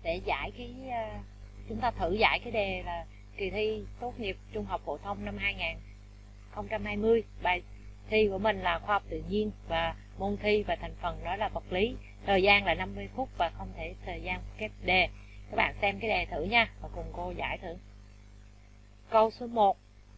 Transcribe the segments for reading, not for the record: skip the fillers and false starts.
để giải cái chúng ta thử giải cái đề là kỳ thi tốt nghiệp trung học phổ thông năm 2020. Bài thi của mình là khoa học tự nhiên và môn thi và thành phần đó là vật lý. Thời gian là 50 phút và không thể thời gian kép đề. Các bạn xem cái đề thử nha và cùng cô giải thử. Câu số 1.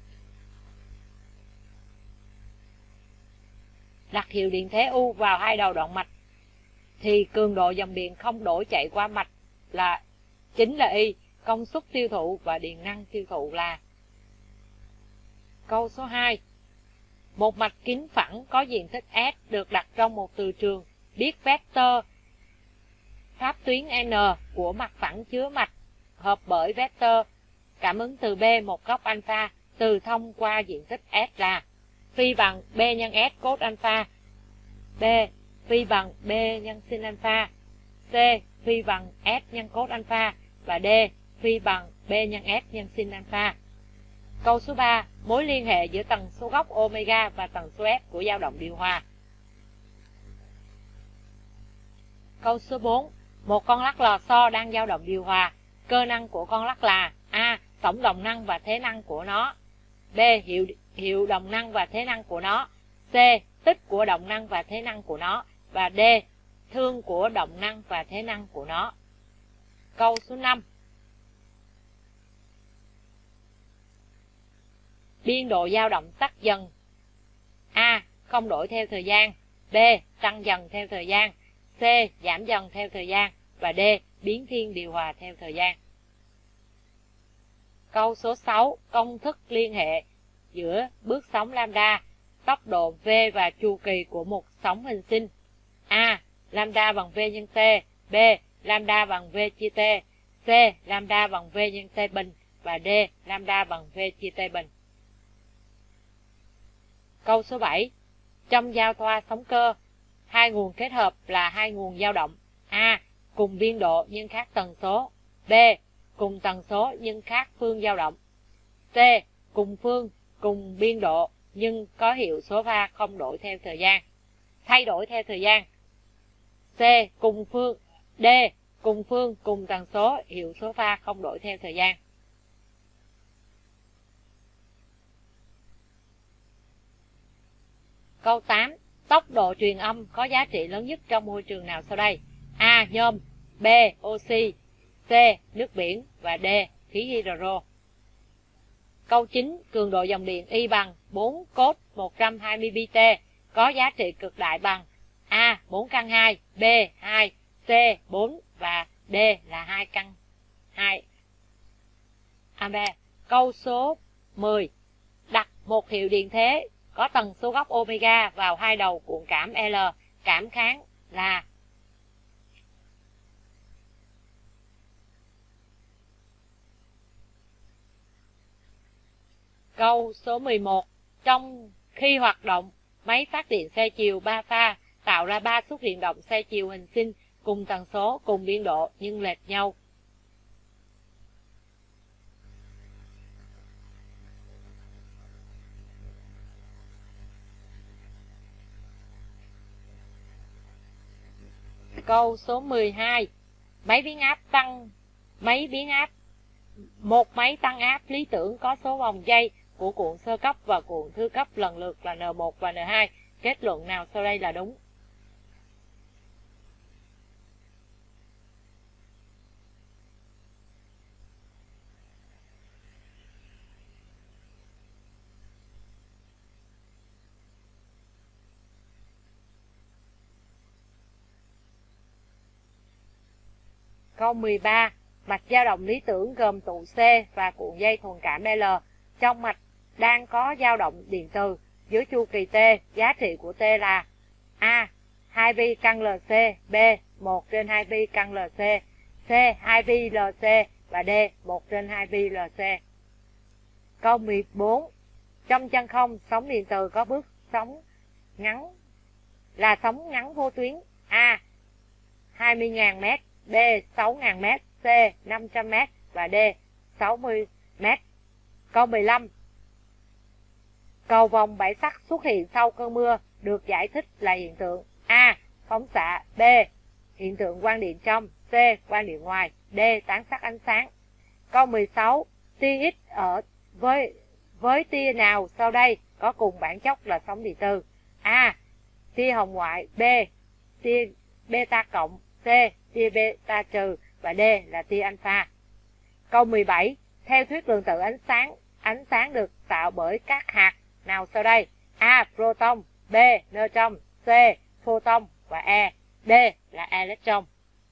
Đặt hiệu điện thế U vào hai đầu đoạn mạch thì cường độ dòng điện không đổi chạy qua mạch chính là Y, công suất tiêu thụ và điện năng tiêu thụ là. Câu số 2. Một mạch kính phẳng có diện tích S được đặt trong một từ trường, biết vectơ pháp tuyến N của mặt phẳng chứa mạch hợp bởi vectơ cảm ứng từ B một góc alpha từ thông qua diện tích S là phi bằng B nhân S cos alpha, B phi bằng B nhân sin alpha, C phi bằng S nhân cos alpha và D phi bằng B nhân S nhân sin alpha. Câu số 3. Mối liên hệ giữa tần số góc omega và tần số F của dao động điều hòa. Câu số 4. Một con lắc lò xo đang dao động điều hòa. Cơ năng của con lắc là A. Tổng động năng và thế năng của nó, B. Hiệu động năng và thế năng của nó, C. Tích của động năng và thế năng của nó và D. Thương của động năng và thế năng của nó. Câu số 5. Biên độ dao động tắt dần. A. Không đổi theo thời gian, B. Tăng dần theo thời gian, C. Giảm dần theo thời gian và D. Biến thiên điều hòa theo thời gian. Câu số 6. Công thức liên hệ giữa bước sóng lambda, tốc độ V và chu kỳ của một sóng hình sinh. A. Lambda bằng V nhân T, B. Lambda bằng V chia T, C. Lambda bằng V nhân T bình và D. Lambda bằng V chia T bình. Câu số 7. Trong giao thoa sóng cơ, hai nguồn kết hợp là hai nguồn dao động. A. Cùng biên độ nhưng khác tần số, B. Cùng tần số nhưng khác phương dao động, C. Cùng phương, cùng biên độ nhưng có hiệu số pha không đổi theo thời gian, thay đổi theo thời gian, C. Cùng phương, D. Cùng phương, cùng tần số, hiệu số pha không đổi theo thời gian. Câu 8. Tốc độ truyền âm có giá trị lớn nhất trong môi trường nào sau đây? A. Nhôm, B. Oxy, C. Nước biển và D. Khí hydro. Câu 9. Cường độ dòng điện Y bằng 4 cos 120 pt có giá trị cực đại bằng A. 4 căn 2, B. 2, C. 4 và D là 2 căn 2 ampere. Câu số 10. Đặt một hiệu điện thế có tần số góc omega vào hai đầu cuộn cảm L, cảm kháng là. Câu số 11. Trong khi hoạt động, máy phát điện xoay chiều 3 pha tạo ra 3 suất điện động xoay chiều hình sinh cùng tần số, cùng biên độ nhưng lệch nhau. Câu số 12. Một máy tăng áp lý tưởng có số vòng dây của cuộn sơ cấp và cuộn thư cấp lần lượt là N1 và N2. Kết luận nào sau đây là đúng? Câu 13. Mạch dao động lý tưởng gồm tụ C và cuộn dây thuần cảm L. Trong mạch đang có dao động điện từ dưới chu kỳ T, giá trị của T là A. 2pi căn LC, B. 1 trên 2pi căn LC, C. 2pi LC và D. 1 trên 2pi LC. Câu 14. Trong chân không, sóng điện từ có bước sóng ngắn là sóng ngắn vô tuyến. A. 20.000 m, B. 6.000 m, C. 500 m và D. 60 m. Câu 15. Cầu vồng bảy sắc xuất hiện sau cơn mưa được giải thích là hiện tượng A. Phóng xạ, B. Hiện tượng quang điện trong, C. Quang điện ngoài D. Tán sắc ánh sáng. Câu 16. Tia X ở với tia nào sau đây có cùng bản chất là sóng điện từ? A. Tia hồng ngoại. B. Tia beta cộng. C. Tia beta trừ. Và D là tia alpha. Câu 17. Theo thuyết lượng tử ánh sáng được tạo bởi các hạt nào sau đây? A. Proton. B. Neutron. C. Photon. Và E. D là electron.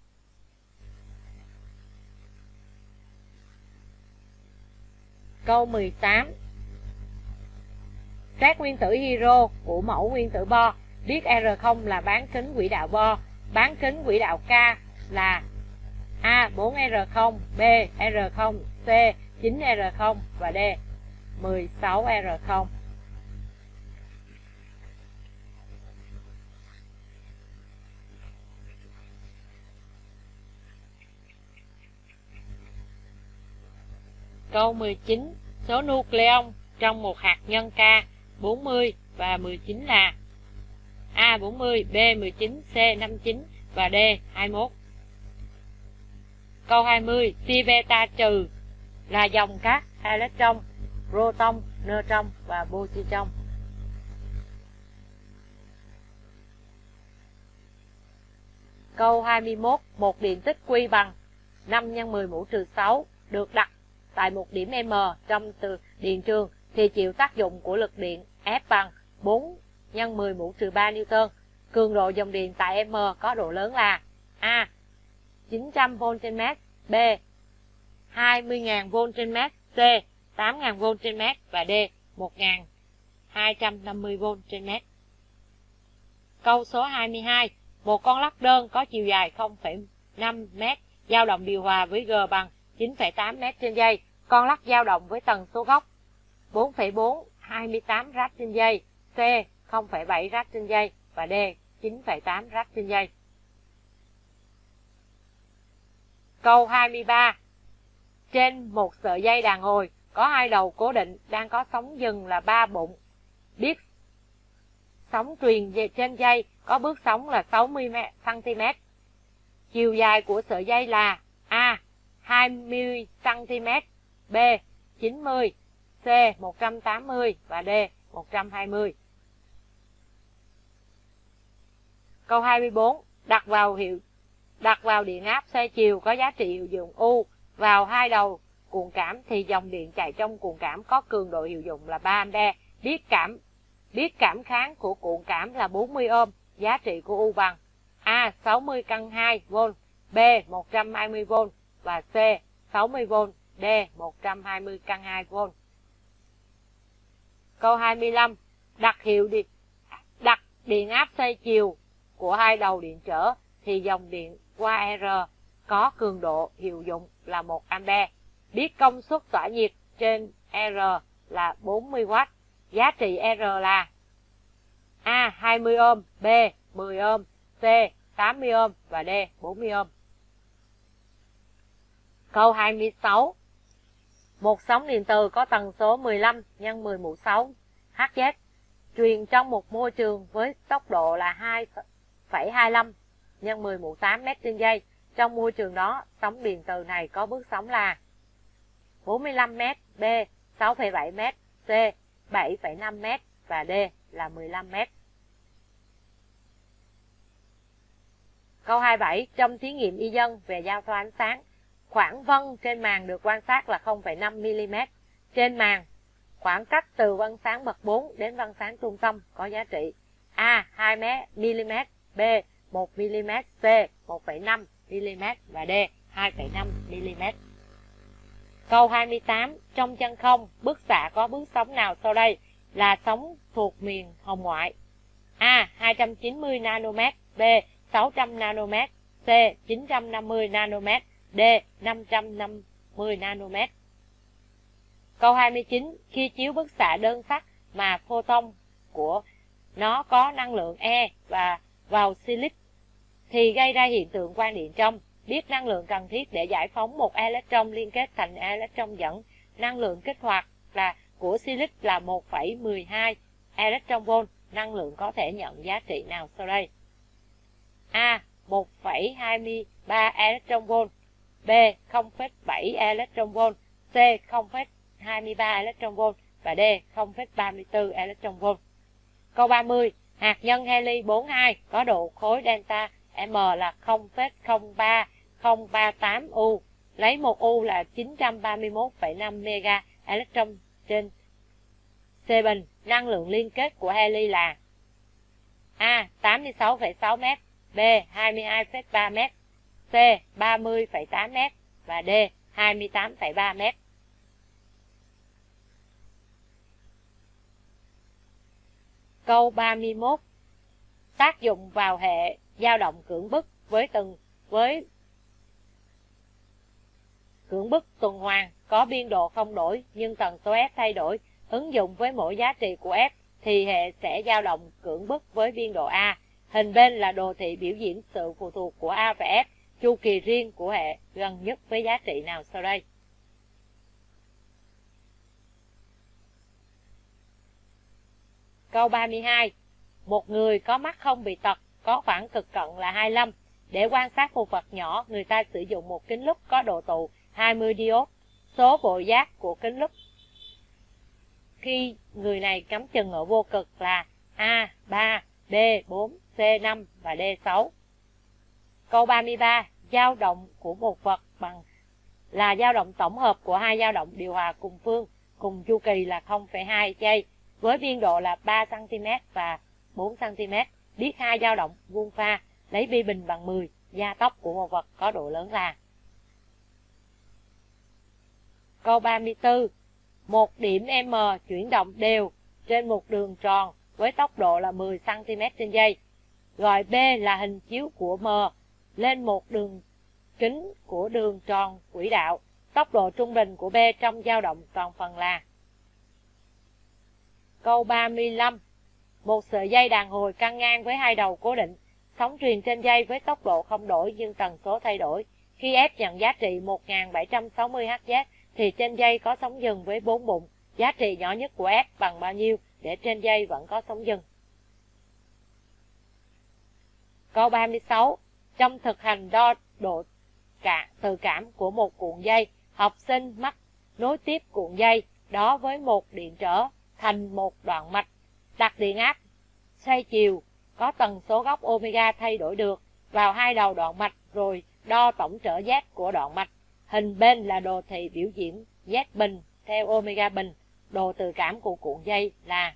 Câu 18. Xét nguyên tử hydro của mẫu nguyên tử Bohr. Biết R0 là bán kính quỹ đạo Bohr. Bán kính quỹ đạo K là A. 4R0. B. R0. C. 9R0. Và D. 16R0. Câu 19. Số nucleon trong một hạt nhân K 40 và 19 là A. 40, B. 19, C. 59 và D. 21. Câu 20. Tia beta trừ là dòng các electron, proton, neutron và positron. Câu 21. Một điện tích Q bằng 5 x 10 mũ trừ 6 được đặt tại một điểm M trong từ điện trường thì chịu tác dụng của lực điện F bằng 4 x 10 mũ trừ 3 Newton. Cường độ dòng điện tại M có độ lớn là A. 900V/m, B. 20.000V/m, C. 8.000V/m và D. 1.250V/m. Câu số 22. Một con lắc đơn có chiều dài 0,5 m, dao động điều hòa với G bằng 9,8 m/giây. Con lắc dao động với tần số góc 4,428 rad/giây, C. 0,7 rad/giây và D. 9,8 rad/giây. Câu 23. Trên một sợi dây đàn hồi có hai đầu cố định đang có sóng dừng là 3 bụng. Biết sóng truyền về trên dây có bước sóng là 60 cm. Chiều dài của sợi dây là A. 20 cm, B. 90, C. 180 và D. 120. Câu 24. Đặt vào điện áp xoay chiều có giá trị hiệu dụng U vào hai đầu cuộn cảm thì dòng điện chạy trong cuộn cảm có cường độ hiệu dụng là 3 A. Biết cảm kháng của cuộn cảm là 40 ohm. Giá trị của U bằng A. 60 căn 2V, B. 120V và C. 60V, D. 120 căn 2V. Câu 25. Đặt điện áp xoay chiều của hai đầu điện trở thì dòng điện qua R có cường độ hiệu dụng là 1 A. Biết công suất tỏa nhiệt trên R là 40W. Giá trị R là A. 20 ohm, B. 10 ohm, C. 80 ohm và D. 40 ohm. Câu 26. Một sóng điện từ có tần số 15 x 10 mũ 6 Hz truyền trong một môi trường với tốc độ là 2,25 x 10 mũ 8 m/giây. Trong môi trường đó, sóng điện từ này có bước sóng là 45 m, B. 6,7 m, C. 7,5 m và D là 15 m. Câu 27. Trong thí nghiệm y dân về giao thoa ánh sáng, khoảng vân trên màn được quan sát là 0,5 mm. Trên màn, khoảng cách từ vân sáng bậc 4 đến vân sáng trung tâm có giá trị A. 2 mm, B. 1 mm, C. 1,5 mm và D. 2,5 mm. Câu 28. Trong chân không, bức xạ có bước sóng nào sau đây là sóng thuộc miền hồng ngoại? A. 290 nanomet, B. 600 nanomet, C. 950 nanomet, D. 550 nanomet. Câu 29. Khi chiếu bức xạ đơn sắc mà photon của nó có năng lượng E và vào silic thì gây ra hiện tượng quang điện trong. Biết năng lượng cần thiết để giải phóng một electron liên kết thành electron dẫn. Năng lượng kích hoạt của silic là 1,12 electron volt. Năng lượng có thể nhận giá trị nào sau đây? A. 1,23 electron volt, B. 0,7 electron-volt, C. 0,23 electron-volt và D. 0,34 electron-volt. Câu 30. Hạt nhân heli 42 có độ khối delta M là 0,03038 U. Lấy một U là 931,5 mega electron trên C bình. Năng lượng liên kết của heli là A. 86,6 m, B. 22,3 m, C. 30,8 m và D. 28,3 m. Câu 31. Tác dụng vào hệ dao động cưỡng bức với cưỡng bức tuần hoàn có biên độ không đổi nhưng tần số F thay đổi. Ứng dụng với mỗi giá trị của F thì hệ sẽ dao động cưỡng bức với biên độ A. Hình bên là đồ thị biểu diễn sự phụ thuộc của A và F. Chu kỳ riêng của hệ gần nhất với giá trị nào sau đây? Câu 32. Một người có mắt không bị tật có khoảng cực cận là 25. Để quan sát một vật nhỏ, người ta sử dụng một kính lúp có độ tụ 20 diode. Số bộ giác của kính lúp khi người này cắm chừng ở vô cực là A 3, B 4, C 5 và D 6. Câu 33. Dao động của một vật là dao động tổng hợp của hai dao động điều hòa cùng phương, cùng chu kỳ là 0,2 giây, với biên độ là 3 cm và 4 cm. Biết hai dao động vuông pha, lấy bi bình bằng 10, gia tốc của một vật có độ lớn là. Câu 34. Một điểm M chuyển động đều trên một đường tròn với tốc độ là 10 cm trên giây. Gọi B là hình chiếu của M lên một đường kính của đường tròn quỹ đạo. Tốc độ trung bình của B trong dao động toàn phần là. Câu 35. Một sợi dây đàn hồi căng ngang với hai đầu cố định. Sóng truyền trên dây với tốc độ không đổi nhưng tần số thay đổi. Khi F nhận giá trị 1760 Hz thì trên dây có sóng dừng với 4 bụng. Giá trị nhỏ nhất của F bằng bao nhiêu để trên dây vẫn có sóng dừng? Câu 36. Trong thực hành đo độ từ cảm của một cuộn dây, học sinh mắc nối tiếp cuộn dây đó với một điện trở thành một đoạn mạch. Đặt điện áp xoay chiều có tần số góc omega thay đổi được vào hai đầu đoạn mạch rồi đo tổng trở Z của đoạn mạch. Hình bên là đồ thị biểu diễn Z bình theo omega bình. Độ từ cảm của cuộn dây là.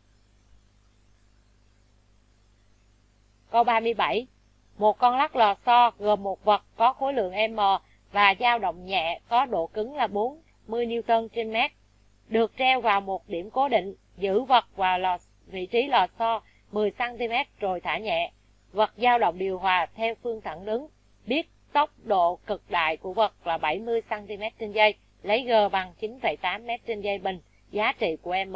Câu 37. Một con lắc lò xo gồm một vật có khối lượng M và dao động nhẹ có độ cứng là 40 Newton trên mét, được treo vào một điểm cố định. Giữ vật vào vị trí lò xo 10 cm rồi thả nhẹ. Vật dao động điều hòa theo phương thẳng đứng. Biết tốc độ cực đại của vật là 70 cm trên giây. Lấy G bằng 9,8 m trên giây bình. Giá trị của M.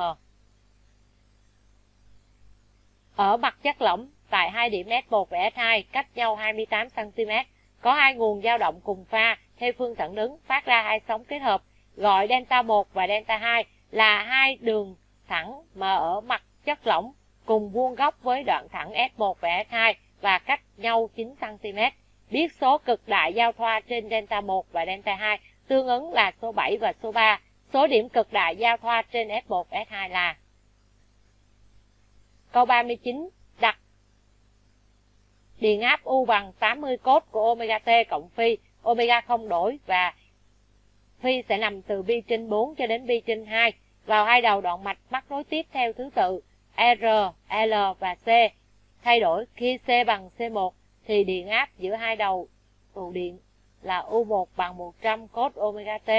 Ở mặt chất lỏng, tại hai điểm S1 và S2 cách nhau 28 cm, có hai nguồn dao động cùng pha theo phương thẳng đứng phát ra hai sóng kết hợp, gọi delta 1 và delta 2 là hai đường thẳng mà ở mặt chất lỏng cùng vuông góc với đoạn thẳng S1 và S2 và cách nhau 9 cm. Biết số cực đại giao thoa trên delta 1 và delta 2 tương ứng là số 7 và số 3. Số điểm cực đại giao thoa trên S1 và S2 là. Câu 39. Đặt điện áp U bằng 80 cos của omega t cộng phi, omega không đổi và phi sẽ nằm từ pi trên 4 cho đến pi trên 2 vào hai đầu đoạn mạch mắc nối tiếp theo thứ tự R, L và C. Thay đổi khi C bằng C1 thì điện áp giữa hai đầu tụ điện là U1 bằng 100 cos omega t.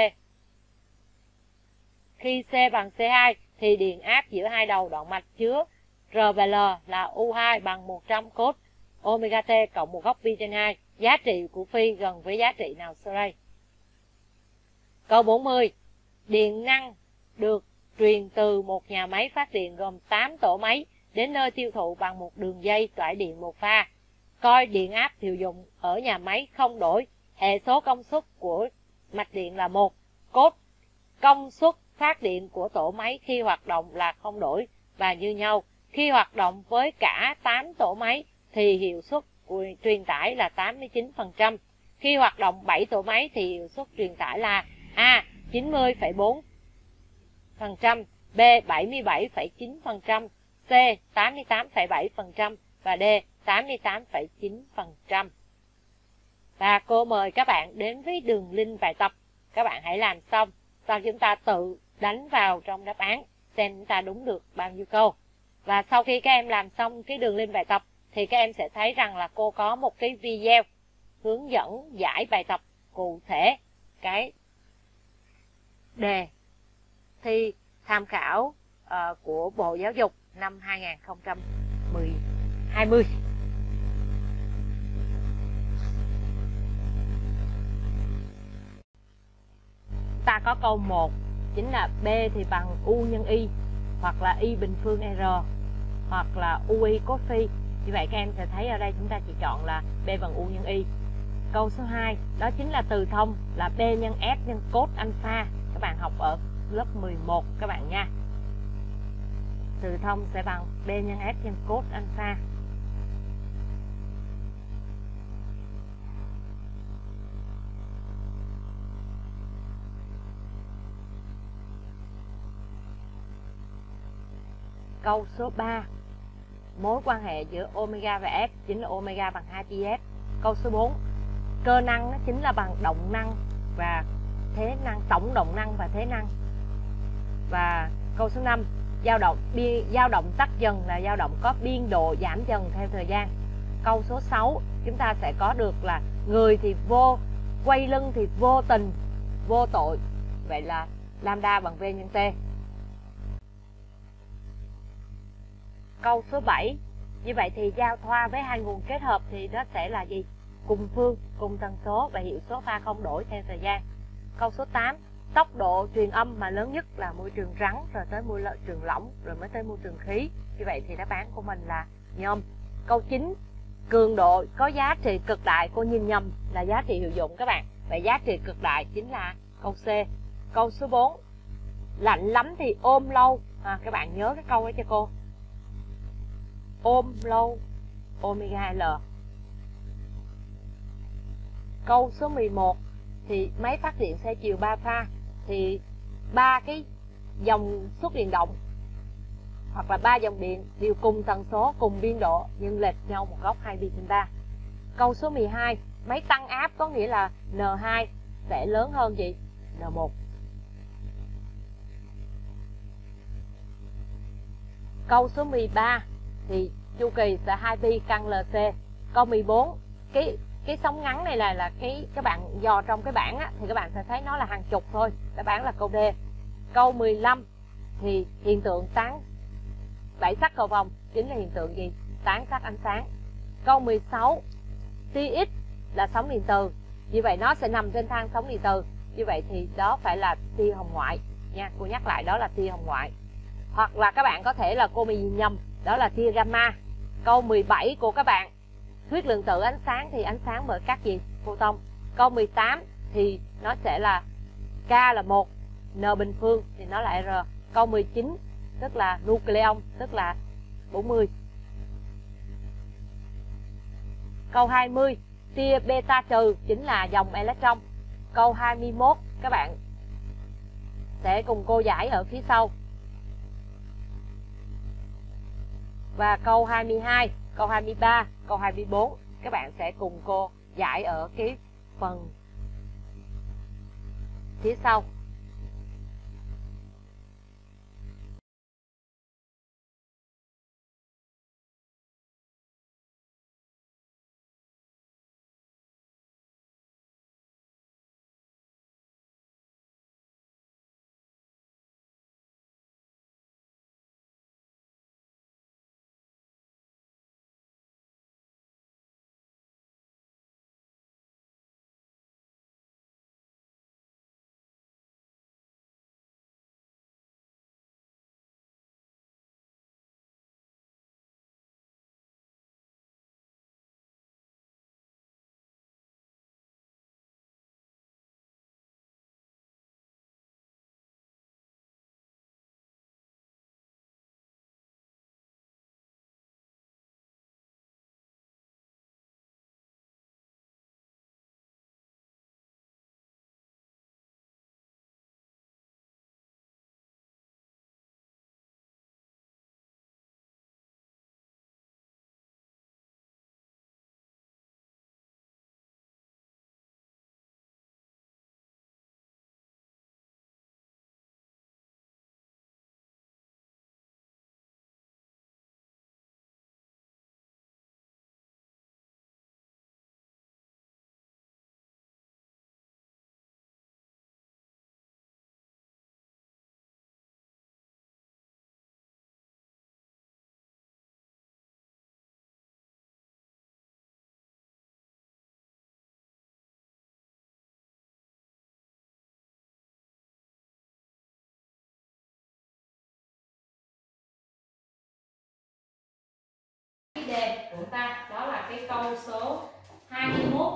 Khi C bằng C2 thì điện áp giữa hai đầu đoạn mạch chứa R và L là U2 bằng 100 cos omega t cộng một góc pi trên 2. Giá trị của phi gần với giá trị nào sau đây? Câu 40. Điện năng được truyền từ một nhà máy phát điện gồm 8 tổ máy đến nơi tiêu thụ bằng một đường dây tải điện một pha. Coi điện áp tiêu dụng ở nhà máy không đổi. Hệ số công suất của mạch điện là 1. Cos công suất phát điện của tổ máy khi hoạt động là không đổi và như nhau. Khi hoạt động với cả 8 tổ máy thì hiệu suất truyền tải là 89%. Khi hoạt động 7 tổ máy thì hiệu suất truyền tải là A. 90,4%, B. 77,9%, C. 88,7% và D. 88,9%. Và cô mời các bạn đến với đường link bài tập. Các bạn hãy làm xong, sau chúng ta tự đánh vào trong đáp án xem chúng ta đúng được bao nhiêu câu. Và sau khi các em làm xong cái đường link bài tập thì các em sẽ thấy rằng là cô có một cái video hướng dẫn giải bài tập cụ thể cái đề thi tham khảo của Bộ Giáo dục năm 2020. Ta có câu 1 chính là B thì bằng U nhân Y, hoặc là Y bình phương R, hoặc là UI cos phi. Như vậy các em sẽ thấy ở đây chúng ta chỉ chọn là B bằng U nhân Y. Câu số 2 đó chính là từ thông là B nhân S nhân cos alpha. Các bạn học ở lớp 11 các bạn nha. Từ thông sẽ bằng B nhân S nhân cos alpha. Câu số 3 mối quan hệ giữa omega và S chính là omega bằng 2pi S. Câu số 4 cơ năng chính là bằng động năng và thế năng, tổng động năng và thế năng. Và câu số 5 dao động tắt dần là dao động có biên độ giảm dần theo thời gian. Câu số 6 chúng ta sẽ có được là người thì quay lưng thì vô tình, vô tội. Vậy là lambda bằng V nhân T. Câu số 7 như vậy thì giao thoa với hai nguồn kết hợp thì nó sẽ là gì? Cùng phương, cùng tần số và hiệu số pha không đổi theo thời gian. Câu số 8 tốc độ truyền âm mà lớn nhất là môi trường rắn, rồi tới môi trường lỏng, rồi mới tới môi trường khí. Như vậy thì đáp án của mình là nhôm. Câu 9 cường độ có giá trị cực đại, cô nhìn nhầm là giá trị hiệu dụng các bạn. Vậy giá trị cực đại chính là câu C. Câu số 4 lạnh lắm thì ôm lâu. Các bạn nhớ cái câu ấy cho cô. Ôm lâu omega L. Câu số 11 thì máy phát điện xoay chiều 3 pha thì 3 cái dòng suất điện động hoặc là 3 dòng điện đều cùng tần số, cùng biên độ nhưng lệch nhau một góc 2pi/3. Câu số 12 máy tăng áp có nghĩa là N2 sẽ lớn hơn gì? N1. Câu số 13 thì chu kỳ sẽ 2pi căn LC. Câu 14 cái sóng ngắn này là cái các bạn dò trong cái bảng á, thì các bạn sẽ thấy nó là hàng chục thôi. Đáp án là câu D. Câu 15 thì hiện tượng tán bảy sắc cầu vồng chính là hiện tượng gì? Tán sắc ánh sáng. Câu 16 tia X là sóng điện từ, như vậy nó sẽ nằm trên thang sóng điện từ, như vậy thì đó phải là tia hồng ngoại nha. Cô nhắc lại đó là tia hồng ngoại. Hoặc là các bạn có thể là cô bị nhầm, đó là tia gamma. Câu 17 của các bạn thuyết lượng tử ánh sáng thì ánh sáng bởi các gì? Photon. Câu 18 thì nó sẽ là K là 1, N bình phương thì nó là R. Câu 19 tức là nucleon tức là 40. Câu 20 tia beta trừ chính là dòng electron. Câu 21 các bạn sẽ cùng cô giải ở phía sau. Và câu 22, câu 23, câu 24 các bạn sẽ cùng cô giải ở cái phần phía sau. đề của chúng ta, đó là cái câu số 21.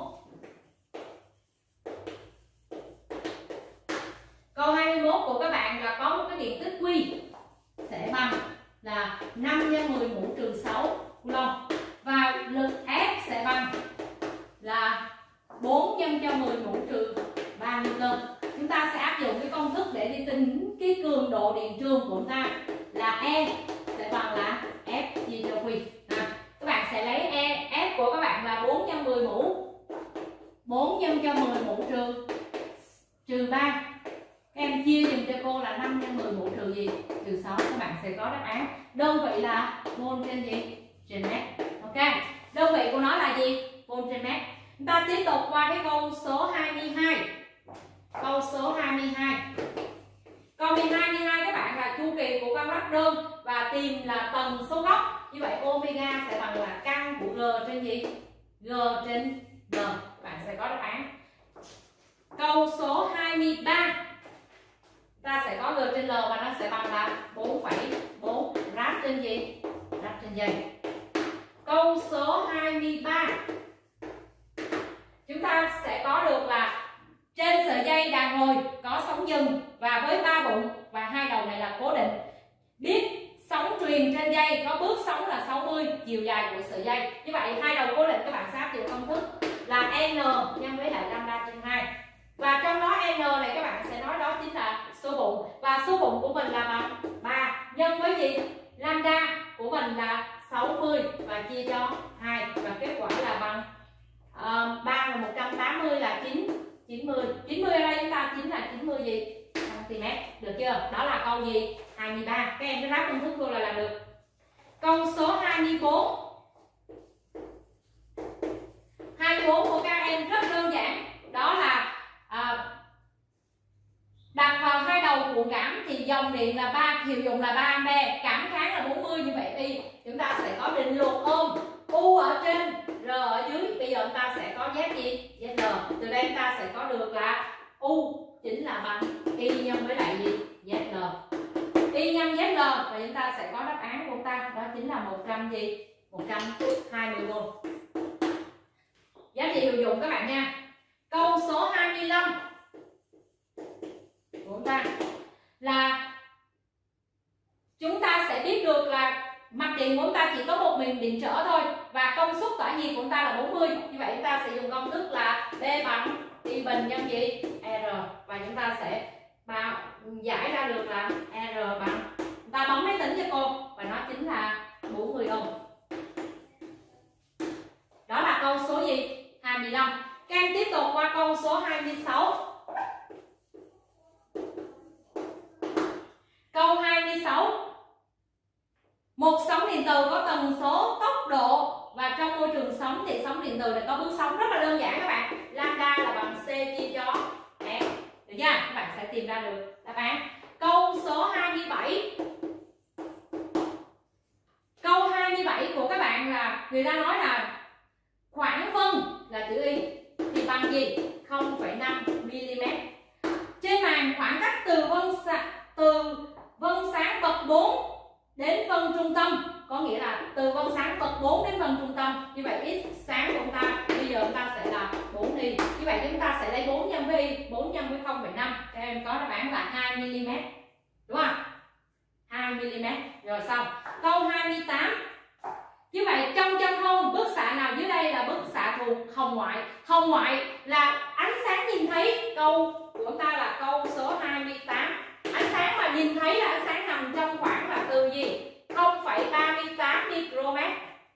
Câu 21 của các bạn là có một cái điện tích Q sẽ bằng là 5 nhân 10 mũ trừ 6 coulomb và lực F sẽ bằng là 4 nhân cho 10 mũ trừ 3 Newton. Chúng ta sẽ áp dụng cái công thức để đi tính cái cường độ điện trường của chúng ta là E sẽ bằng là F chia cho Q. Các bạn sẽ lấy F của các bạn là 4 nhân 10 mũ, 4 nhân cho 10 mũ trừ 3. Các em chia dùm cho cô là 5 nhân 10 mũ trừ gì? Trừ 6. Các bạn sẽ có đáp án. Đơn vị là mol trên gì? Trên mét. Ok. Đơn vị của nó là gì? Mol trên mét. Chúng ta tiếp tục qua cái câu số 22. Câu số 22. Câu 22 các bạn là chu kỳ của con lắc đơn và tìm là tần số góc. Như vậy omega sẽ bằng là căn của G trên gì? G trên G. Các bạn sẽ có đáp án. Câu số 23. Ta sẽ có G trên L và nó sẽ bằng là 4,4 rad trên gì? Rad trên giây. Câu số 23. Chúng ta sẽ có được là trên sợi dây đàn hồi có sóng dừng và với 3 bụng và 2 đầu này là cố định. Biết sóng truyền trên dây có bước sóng là 60 chiều dài của sợi dây. Như vậy 2 đầu cố định các bạn sẽ áp dụng công thức là n nhân với lại lambda trên 2. Và trong đó n này các bạn sẽ nói đó chính là số bụng và số bụng của mình là bằng 3 nhân với gì? Lambda của mình là 60 và chia cho 2 và kết quả là bằng 3 là 180 là 90. 90 ở đây chúng ta chính là 90 gì? Cm. Được chưa? Đó là câu gì? 23. Các em cứ ráp công thức vô là làm được. Câu số 24. 24 của các em rất đơn giản. Đó là đặt vào hai đầu cuộn cảm thì dòng điện là 3, hiệu dụng là 3 A, cảm kháng là 40. Như vậy thì chúng ta sẽ có định luật ôm U ở trên, R ở dưới. Bây giờ chúng ta sẽ có Z gì? ZL. Từ đây chúng ta sẽ có được là U chính là bằng Y nhân với lại gì? ZL. Y nhân ZL và chúng ta sẽ có đáp án của chúng ta đó chính là 100 gì? 120V. Giá trị hiệu dụng các bạn nha. Câu số 25 của chúng ta là chúng ta sẽ biết được là mạch điện của chúng ta chỉ có một miền điện trở thôi và công suất tỏa nhiệt của chúng ta là 40. Như vậy chúng ta sẽ dùng công thức là B bằng Y bình nhân gì? R và chúng ta sẽ giải ra được là R bằng, chúng ta bấm máy tính cho cô và nó chính là 40 ohm. Đó là câu số gì? 25. Các em tiếp tục qua câu số 26. Câu 26. Một sóng điện từ có tần số, tốc độ và trong môi trường sóng thì sóng điện từ này có bước sóng rất là đơn giản các bạn. Lambda là bằng C chia cho F. Được chưa? Các bạn sẽ tìm ra được đáp án. Câu số 27. Câu 27 của các bạn là người ta nói là khoảng phân là chữ Y thì bằng gì? 0,5 mm. Trên màn khoảng cách từ vân sáng bậc 4 đến vân trung tâm, có nghĩa là từ vân sáng bậc 4 đến vân trung tâm. Như vậy x sáng của chúng ta bây giờ chúng ta sẽ là 4y. Như vậy chúng ta sẽ lấy 4 nhân với y, 4 nhân với 0,5. Các em có đáp án là 2 mm. Đúng không? 2 mm. Rồi xong. Câu 28. Như vậy trong chân không bức xạ nào dưới đây là bức xạ thuộc hồng ngoại? Hồng ngoại là ánh sáng nhìn thấy. Câu của chúng ta là câu số 28. Ánh sáng mà nhìn thấy là ánh sáng nằm trong khoảng là từ gì? 0,38 micromet.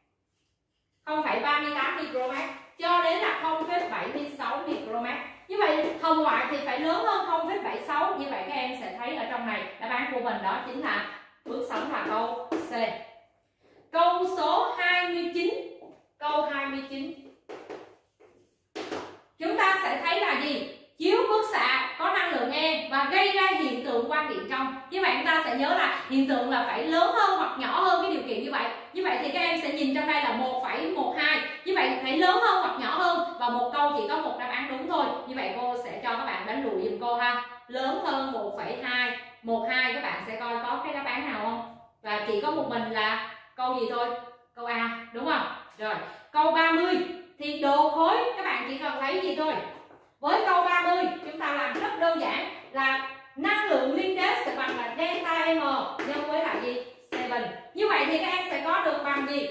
0,38 micromet cho đến là 0,76 micromet. Như vậy hồng ngoại thì phải lớn hơn 0,76. Như vậy các em sẽ thấy ở trong này đáp án của mình đó chính là bước sóng là câu C. Câu số 29. Câu 29. Chúng ta sẽ thấy là gì? Chiếu bức xạ có năng lượng E và gây ra hiện tượng quang điện trong. Như vậy chúng ta sẽ nhớ là hiện tượng là phải lớn hơn hoặc nhỏ hơn cái điều kiện như vậy. Như vậy thì các em sẽ nhìn trong đây là 1,12. Như vậy phải lớn hơn hoặc nhỏ hơn và một câu chỉ có một đáp án đúng thôi. Như vậy cô sẽ cho các bạn đánh đuổi giùm cô ha. Lớn hơn 1,2, 12 các bạn sẽ coi có cái đáp án nào không? Và chỉ có một mình là câu gì thôi? câu A, đúng không? Rồi, câu 30 thì độ khối các bạn chỉ cần lấy gì thôi. Với câu 30 chúng ta làm rất đơn giản là năng lượng liên kết sẽ bằng là delta M nhân với là gì? 7. Như vậy thì các em sẽ có được bằng gì?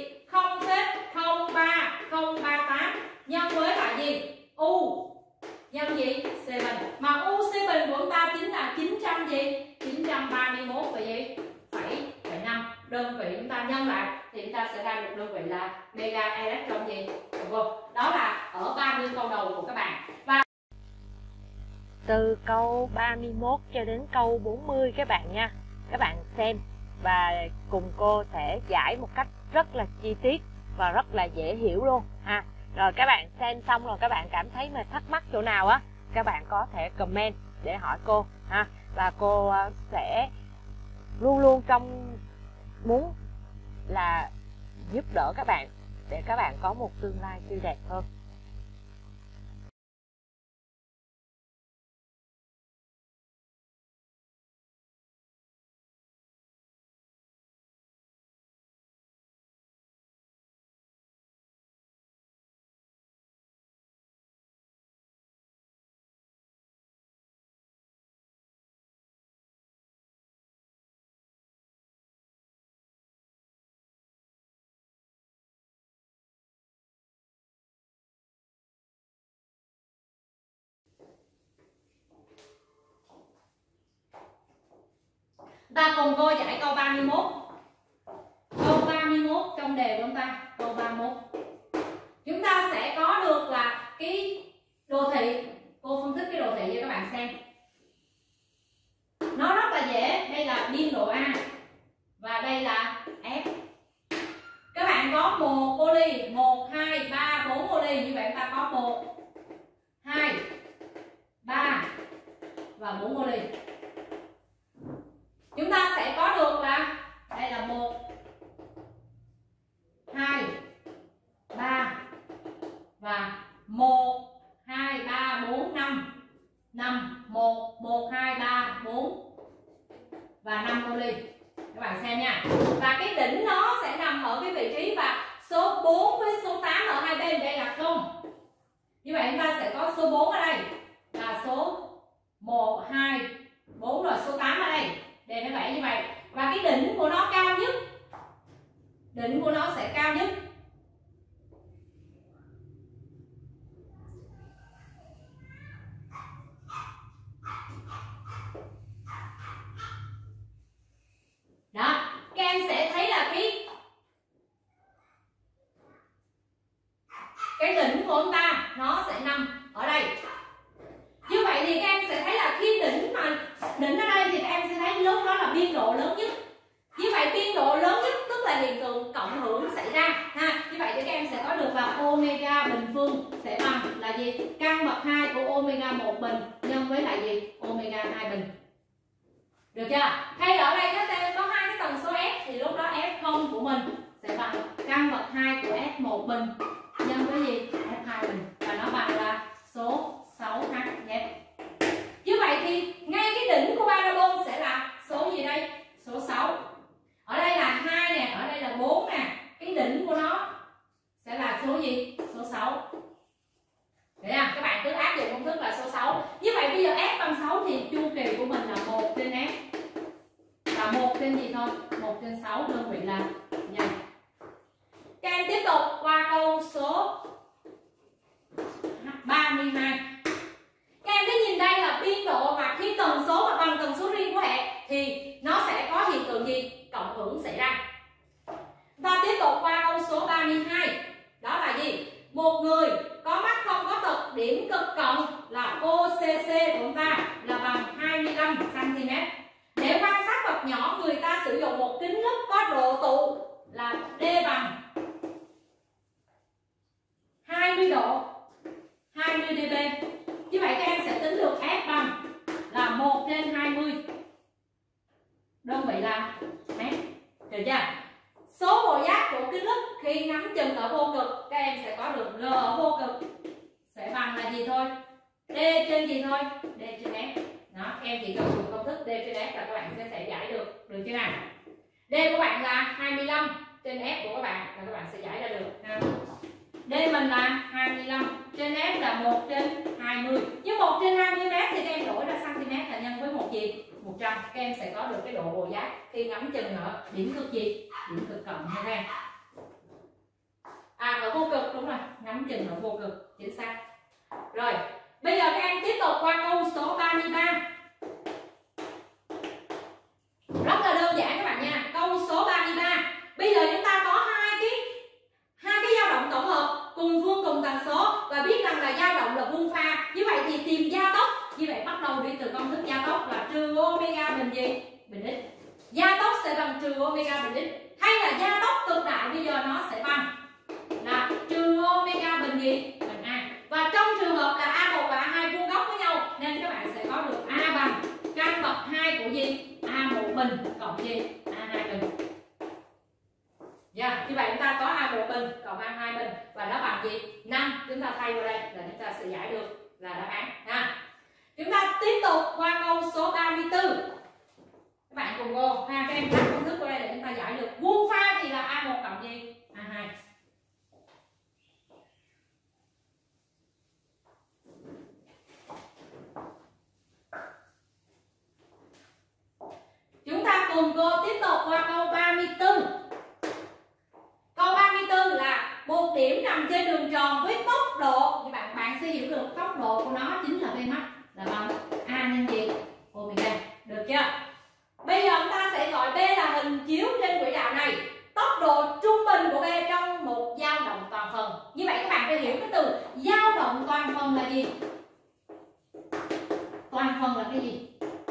0,03038 nhân với là gì? U nhân gì? 7. Mà U7 của chúng ta chính là 900 gì? 931 phải gì? 7,5. Đơn vị chúng ta nhân lại thì chúng ta sẽ ra được đơn vị là mega electron gì? Đó là ở 30 câu đầu của các bạn. Và từ câu 31 cho đến câu 40 các bạn nha. Các bạn xem và cùng cô sẽ giải một cách rất là chi tiết và rất là dễ hiểu luôn ha. Rồi các bạn xem xong rồi các bạn cảm thấy mà thắc mắc chỗ nào á, các bạn có thể comment để hỏi cô ha. Và cô sẽ luôn luôn muốn là giúp đỡ các bạn để các bạn có một tương lai tươi đẹp hơn. ta cùng cô giải câu 31. Câu 31 trong đề của chúng ta, câu 31. Chúng ta sẽ có được là cái đồ thị, cô phân tích cái đồ thị cho các bạn xem. Nó rất là dễ, đây là biên độ A và đây là F. Các bạn có một poly, 1, 2, 3, 4 poly, như vậy chúng ta có 1, 2, 3 và 4 poly. Chúng ta sẽ có được là đây là 1, 2, 3 và 1, 2, 3, 4, 5. 5, 1, 1, 2, 3, 4 và 5 poly. Các bạn xem nha. Và cái đỉnh nó sẽ nằm ở cái vị trí và số 4 với số 8 ở hai bên đây là 0. Như vậy chúng ta sẽ có số 4 ở đây là số 1, 2, 4 rồi số 8 ở đây. Để nó vẽ như vậy. Và cái đỉnh của nó cao nhất. Đỉnh của nó sẽ cao nhất. Đó, các em sẽ thấy là cái đỉnh của chúng ta nó sẽ nằm ở đây. Như vậy thì các em sẽ thấy là khi đỉnh ở đây thì các em sẽ thấy lúc đó là biên độ lớn nhất. Như vậy biên độ lớn nhất tức là hiện tượng cộng hưởng xảy ra ha. Như vậy thì các em sẽ có được là omega bình phương sẽ bằng là gì? Căn bậc 2 của omega 1 bình nhân với lại gì? Omega 2 bình. Được chưa? Hay ở đây nó có hai cái tần số S thì lúc đó F0 của mình sẽ bằng căn bậc 2 của F1 bình nhân với gì? F2 bình và nó bằng là số 6H nhé. Như vậy thì ngay cái đỉnh của parabol sẽ là số gì đây? Số 6. Ở đây là 2 nè, ở đây là 4 nè. Cái đỉnh của nó sẽ là số gì? Số 6. Đấy à, các bạn cứ áp dụng công thức là số 6. Như vậy bây giờ F bằng 6 thì chu kỳ của mình là 1 trên F. Là 1 trên gì thôi? 1 trên 6 đơn vị là nhân. Các em tiếp tục qua câu số 32. Các em cứ nhìn đây là biên độ mà khi tần số mà bằng tần số riêng của hệ thì nó sẽ có hiện tượng gì? Cộng hưởng xảy ra. Ta tiếp tục qua câu số 32. Đó là gì? Một người có mắt không có tật, điểm cực cộng là OCC của chúng ta là bằng 25 cm. Để quan sát vật nhỏ, người ta sử dụng một kính lúp có độ tụ là D bằng 20 độ, 20 dB. Như vậy các em sẽ tính được F bằng là 1 trên 20. Đơn vị là mét. Được chưa? Số bộ giác của kính lúp khi ngắm chừng ở vô cực, các em sẽ có được G ở vô cực sẽ bằng là gì thôi? D trên gì thôi? D trên F. Đó, các em chỉ cần dùng công thức D trên F là các bạn sẽ giải được. Được chưa nào? D của bạn là 25 trên F của các bạn là các bạn sẽ giải ra được ha. D mình là 25, trên F là 1/20. Nhưng 1/20 m thì các em đổi ra cm là nhân với một gì? 100. Các em sẽ có được cái độ bồi giác khi ngắm chừng ở điểm cực gì? Điểm cực cộng ha các em. À, ở vô cực, đúng rồi, ngắm chừng ở vô cực, chính xác. Rồi, bây giờ các em tiếp tục qua câu số 33. Rất là đơn giản các bạn nha. Câu số 33. Bây giờ chúng ta có hai cái dao động tổng hợp cùng phương cùng tần số và biết rằng là dao động là vuông pha. Như vậy thì tìm gia tốc. Như vậy bắt đầu đi từ công thức gia tốc là trừ omega bình gì? Bình x. Gia tốc sẽ bằng trừ omega bình x. Hay là gia tốc cực đại bây giờ nó sẽ bằng là trừ omega bình gì? Bình a. Và trong trường hợp là A1 và A2 vuông góc với nhau nên các bạn sẽ có được A bằng căn bậc 2 của gì? A1 bình cộng gì? A2 bình. Như vậy chúng ta có A1 bình cộng A2 bình và nó bằng gì? 5. Chúng ta thay vào đây là chúng ta sẽ giải được là đáp án ha. Chúng ta tiếp tục qua câu số 34. Các bạn cùng cô ha, các em đặt công thức vào đây để chúng ta giải được. Vuông pha thì là A1 cộng gì? A2. Chúng ta cùng cô tiếp tục qua câu 34. Câu 34 là một điểm nằm trên đường tròn với tốc độ, thì bạn sẽ hiểu được tốc độ của nó chính là V max là bằng A nhân gì? Omega. Được chưa? Bây giờ chúng ta sẽ gọi B là hình chiếu trên quỹ đạo này. Tốc độ trung bình của B trong một dao động toàn phần. Như vậy các bạn phải hiểu cái từ dao động toàn phần là gì? Toàn phần là cái gì?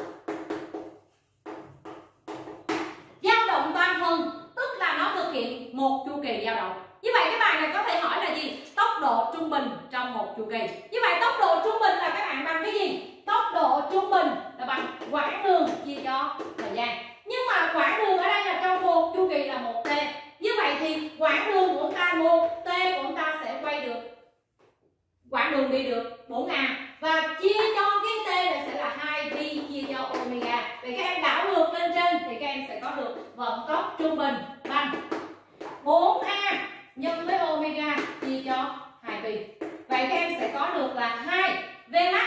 Dao động toàn phần tức là nó thực hiện một chu kỳ dao động. Như vậy cái bài này có thể hỏi là gì? Tốc độ trung bình trong một chu kỳ. Như vậy tốc độ trung bình là các bạn bằng cái gì? Tốc độ trung bình là bằng quãng đường chia cho thời gian. Nhưng mà quãng đường ở đây là trong một chu kỳ là 1t. Như vậy thì quãng đường của chúng ta 1t của chúng ta sẽ quay được, quãng đường đi được 4a và chia cho cái t này sẽ là 2pi chia cho omega. Vậy các em đảo ngược lên trên thì các em sẽ có được vận tốc trung bình bằng 4a nhân với omega chia cho 2pi. Vậy các em sẽ có được là 2 V max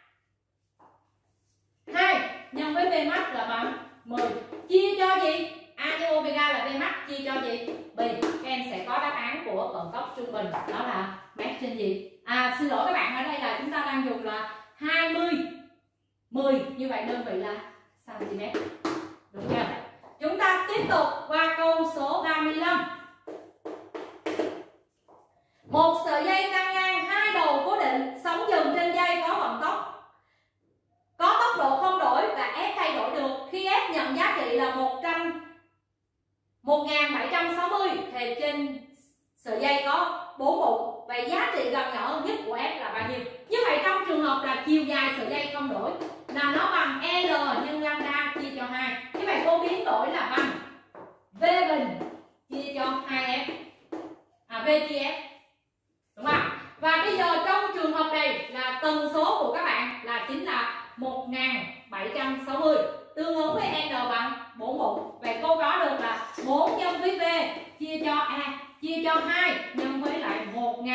2 nhân với V max là bằng 10 chia cho gì? A nhân omega là V max chia cho gì? Pi. Các em sẽ có đáp án của vận tốc trung bình đó là mét trên gì? Xin lỗi các bạn, ở đây là chúng ta đang dùng là 20 10, như vậy đơn vị là cm. Đúng chưa? Chúng ta tiếp tục qua câu số 35. Một sợi dây căng ngang hai đầu cố định, sóng dừng trên dây có vận tốc, có tốc độ không đổi và F thay đổi được. Khi F nhận giá trị là 1760 thì trên sợi dây có 4 bụng. Vậy giá trị gần nhỏ nhất của F là bao nhiêu? Như vậy trong trường hợp là chiều dài sợi dây không đổi là nó bằng L nhân lambda chia cho 2. Như vậy cô biến đổi là bằng V bình chia cho 2F. V chia F. Đúng không? Và bây giờ trong trường hợp này là tần số của các bạn là chính là 1760 tương ứng với N bằng 4 bụng. Vậy cô có được là 4 nhân với V chia cho A chia cho 2 nhân với lại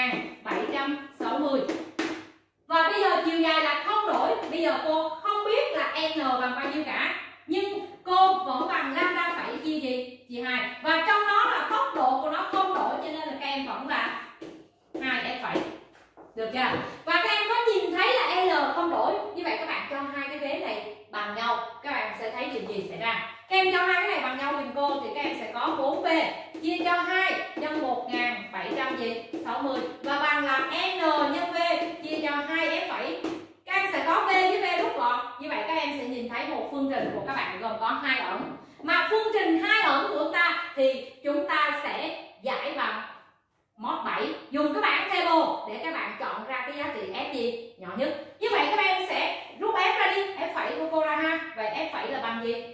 1760. Và bây giờ chiều dài là không đổi. Bây giờ cô không biết là N bằng bao nhiêu cả, nhưng cô vẫn bằng lambda phẩy chia gì? Chia 2. Và trong đó là tốc độ của nó không đổi cho nên là các em vẫn là 2F phẩy. Được chưa? Và các em có nhìn thấy là L không đổi. Như vậy các bạn cho hai cái vế này bằng nhau, các bạn sẽ thấy điều gì xảy ra. Các em cho hai cái này bằng nhau giùm cô thì các em sẽ có 4V chia cho 2 nhân 1760 và bằng là N nhân V chia cho 2F phẩy. Các em sẽ có V với V rút gọn. Như vậy các em sẽ nhìn thấy một phương trình của các bạn gồm có 2 ẩn. Mà phương trình 2 ẩn của chúng ta thì chúng ta sẽ giải bằng mod 7, dùng cái bảng table để các bạn chọn ra cái giá trị F gì nhỏ nhất. Như vậy các em sẽ rút F ra đi, F phẩy của cô ra ha. Vậy F phẩy là bằng gì?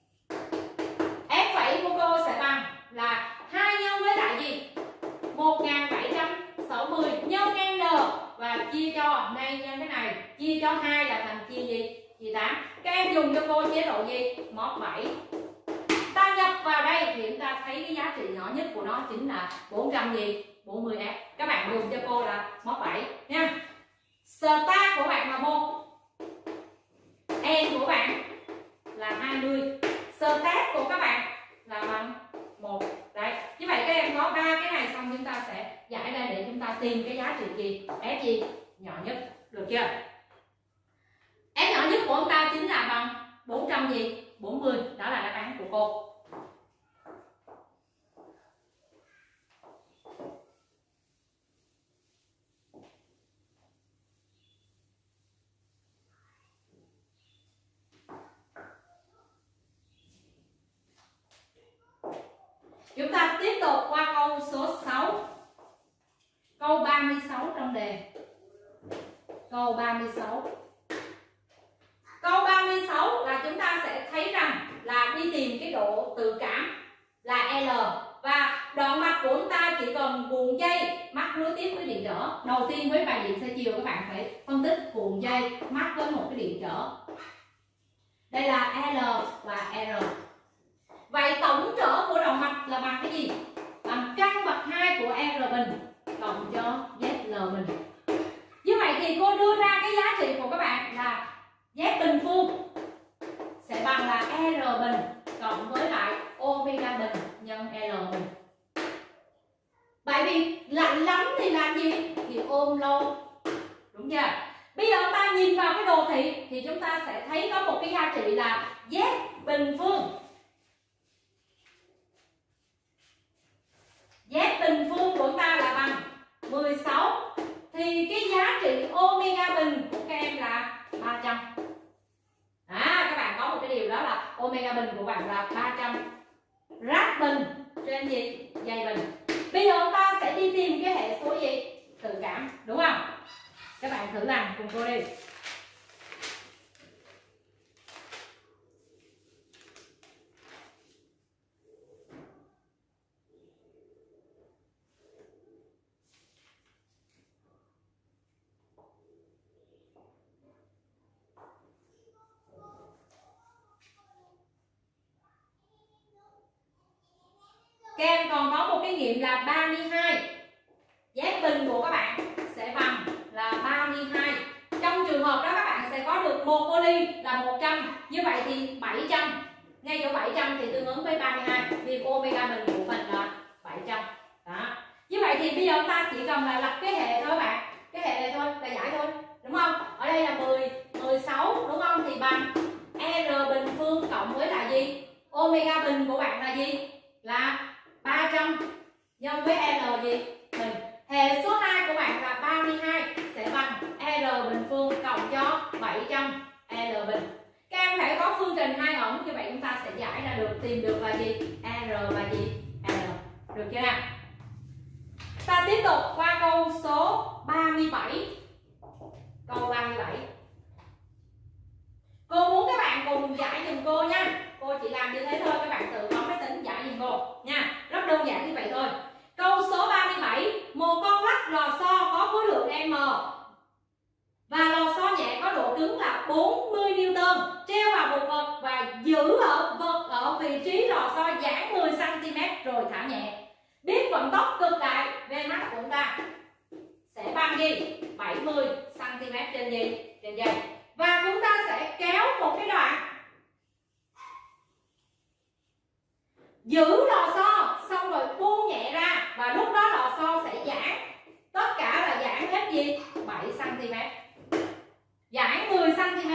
F phẩy của cô sẽ bằng là 2 nhân với lại gì? 1760 nhân N và chia cho này nhân cái này, chia cho 2 là thành chia gì? Chia 8. Các em dùng cho cô chế độ gì? Mod 7. Ta nhập vào đây thì chúng ta thấy cái giá trị nhỏ nhất của nó chính là 440F. Các bạn dùng cho cô là móc 7 nha. Start của bạn là 1, end của bạn là 20, start của các bạn là bằng 1. Đấy, như vậy các em có 3 cái này xong chúng ta sẽ giải ra để chúng ta tìm cái giá trị gì, F gì nhỏ nhất, được chưa? F nhỏ nhất của chúng ta chính là bằng 440, đó là đáp án của cô. Chúng ta tiếp tục qua câu số 6. Câu 36 trong đề. Câu 36. Câu 36 là chúng ta sẽ thấy rằng là đi tìm cái độ tự cảm là L, và đoạn mạch của chúng ta chỉ cần cuộn dây mắc nối tiếp với điện trở. Đầu tiên với bài điện xoay chiều các bạn phải phân tích cuộn dây mắc với một cái điện trở. Đây là L và R. Vậy tổng trở của động mạch là bằng cái gì? Bằng căn bậc 2 của R bình cộng cho ZL bình. Như vậy thì cô đưa ra cái giá trị của các bạn là Z bình phương sẽ bằng là R bình cộng với lại omega bình nhân L bình. Bởi vì lạnh lắm thì làm gì? Thì ôm lâu. Đúng chưa? Bây giờ chúng ta nhìn vào cái đồ thị thì chúng ta sẽ thấy có một cái giá trị là Z bình phương. Z bình phương của chúng ta là bằng 16, thì cái giá trị omega bình của các em là 300. Các bạn có một cái điều đó là omega bình của bạn là 300 rát bình trên gì? Dây bình. Bây giờ chúng ta sẽ đi tìm cái hệ số gì? Tự cảm, đúng không? Các bạn thử làm cùng cô đi. Các em còn có một cái nghiệm là 32. Z bình của các bạn sẽ bằng là 32. Trong trường hợp đó các bạn sẽ có được một poly là 100. Như vậy thì 700. Ngay chỗ 700 thì tương ứng với 32. Vì omega bình của mình là 700. Đó. Như vậy thì bây giờ chúng ta chỉ cần là lập cái hệ thôi các bạn. Cái hệ này thôi là giải thôi. Đúng không? Ở đây là 16 đúng không? Thì bằng R bình phương cộng với là gì? Omega bình của bạn là gì? Là 300 nhân với L gì? Bình. Hệ số 2 của bạn là 32 sẽ bằng R bình phương cộng cho 700 L bình. Các em phải có phương trình hai ẩn, như vậy chúng ta sẽ giải ra được, tìm được là gì? R và gì? L. Được chưa nào? Ta tiếp tục qua câu số 37. Câu 37. Cô muốn các bạn cùng giải giùm cô nha. Cô chỉ làm như thế thôi, các bạn tự bấm máy tính giải giùm cô nha. Rất đơn giản như vậy thôi. Câu số 37, một con lắc lò xo có khối lượng M và lò xo nhẹ có độ cứng là 40 Newton treo vào một vật và giữ vật ở vị trí lò xo giãn 10 cm rồi thả nhẹ. Biết vận tốc cực đại Vmax của chúng ta sẽ bằng gì? 70 cm trên gì? Trên giây. Và chúng ta sẽ kéo một cái đoạn giữ lò xo xong rồi buông nhẹ ra, và lúc đó lò xo sẽ giãn, tất cả là giãn hết gì? 7 cm, giãn 10 cm,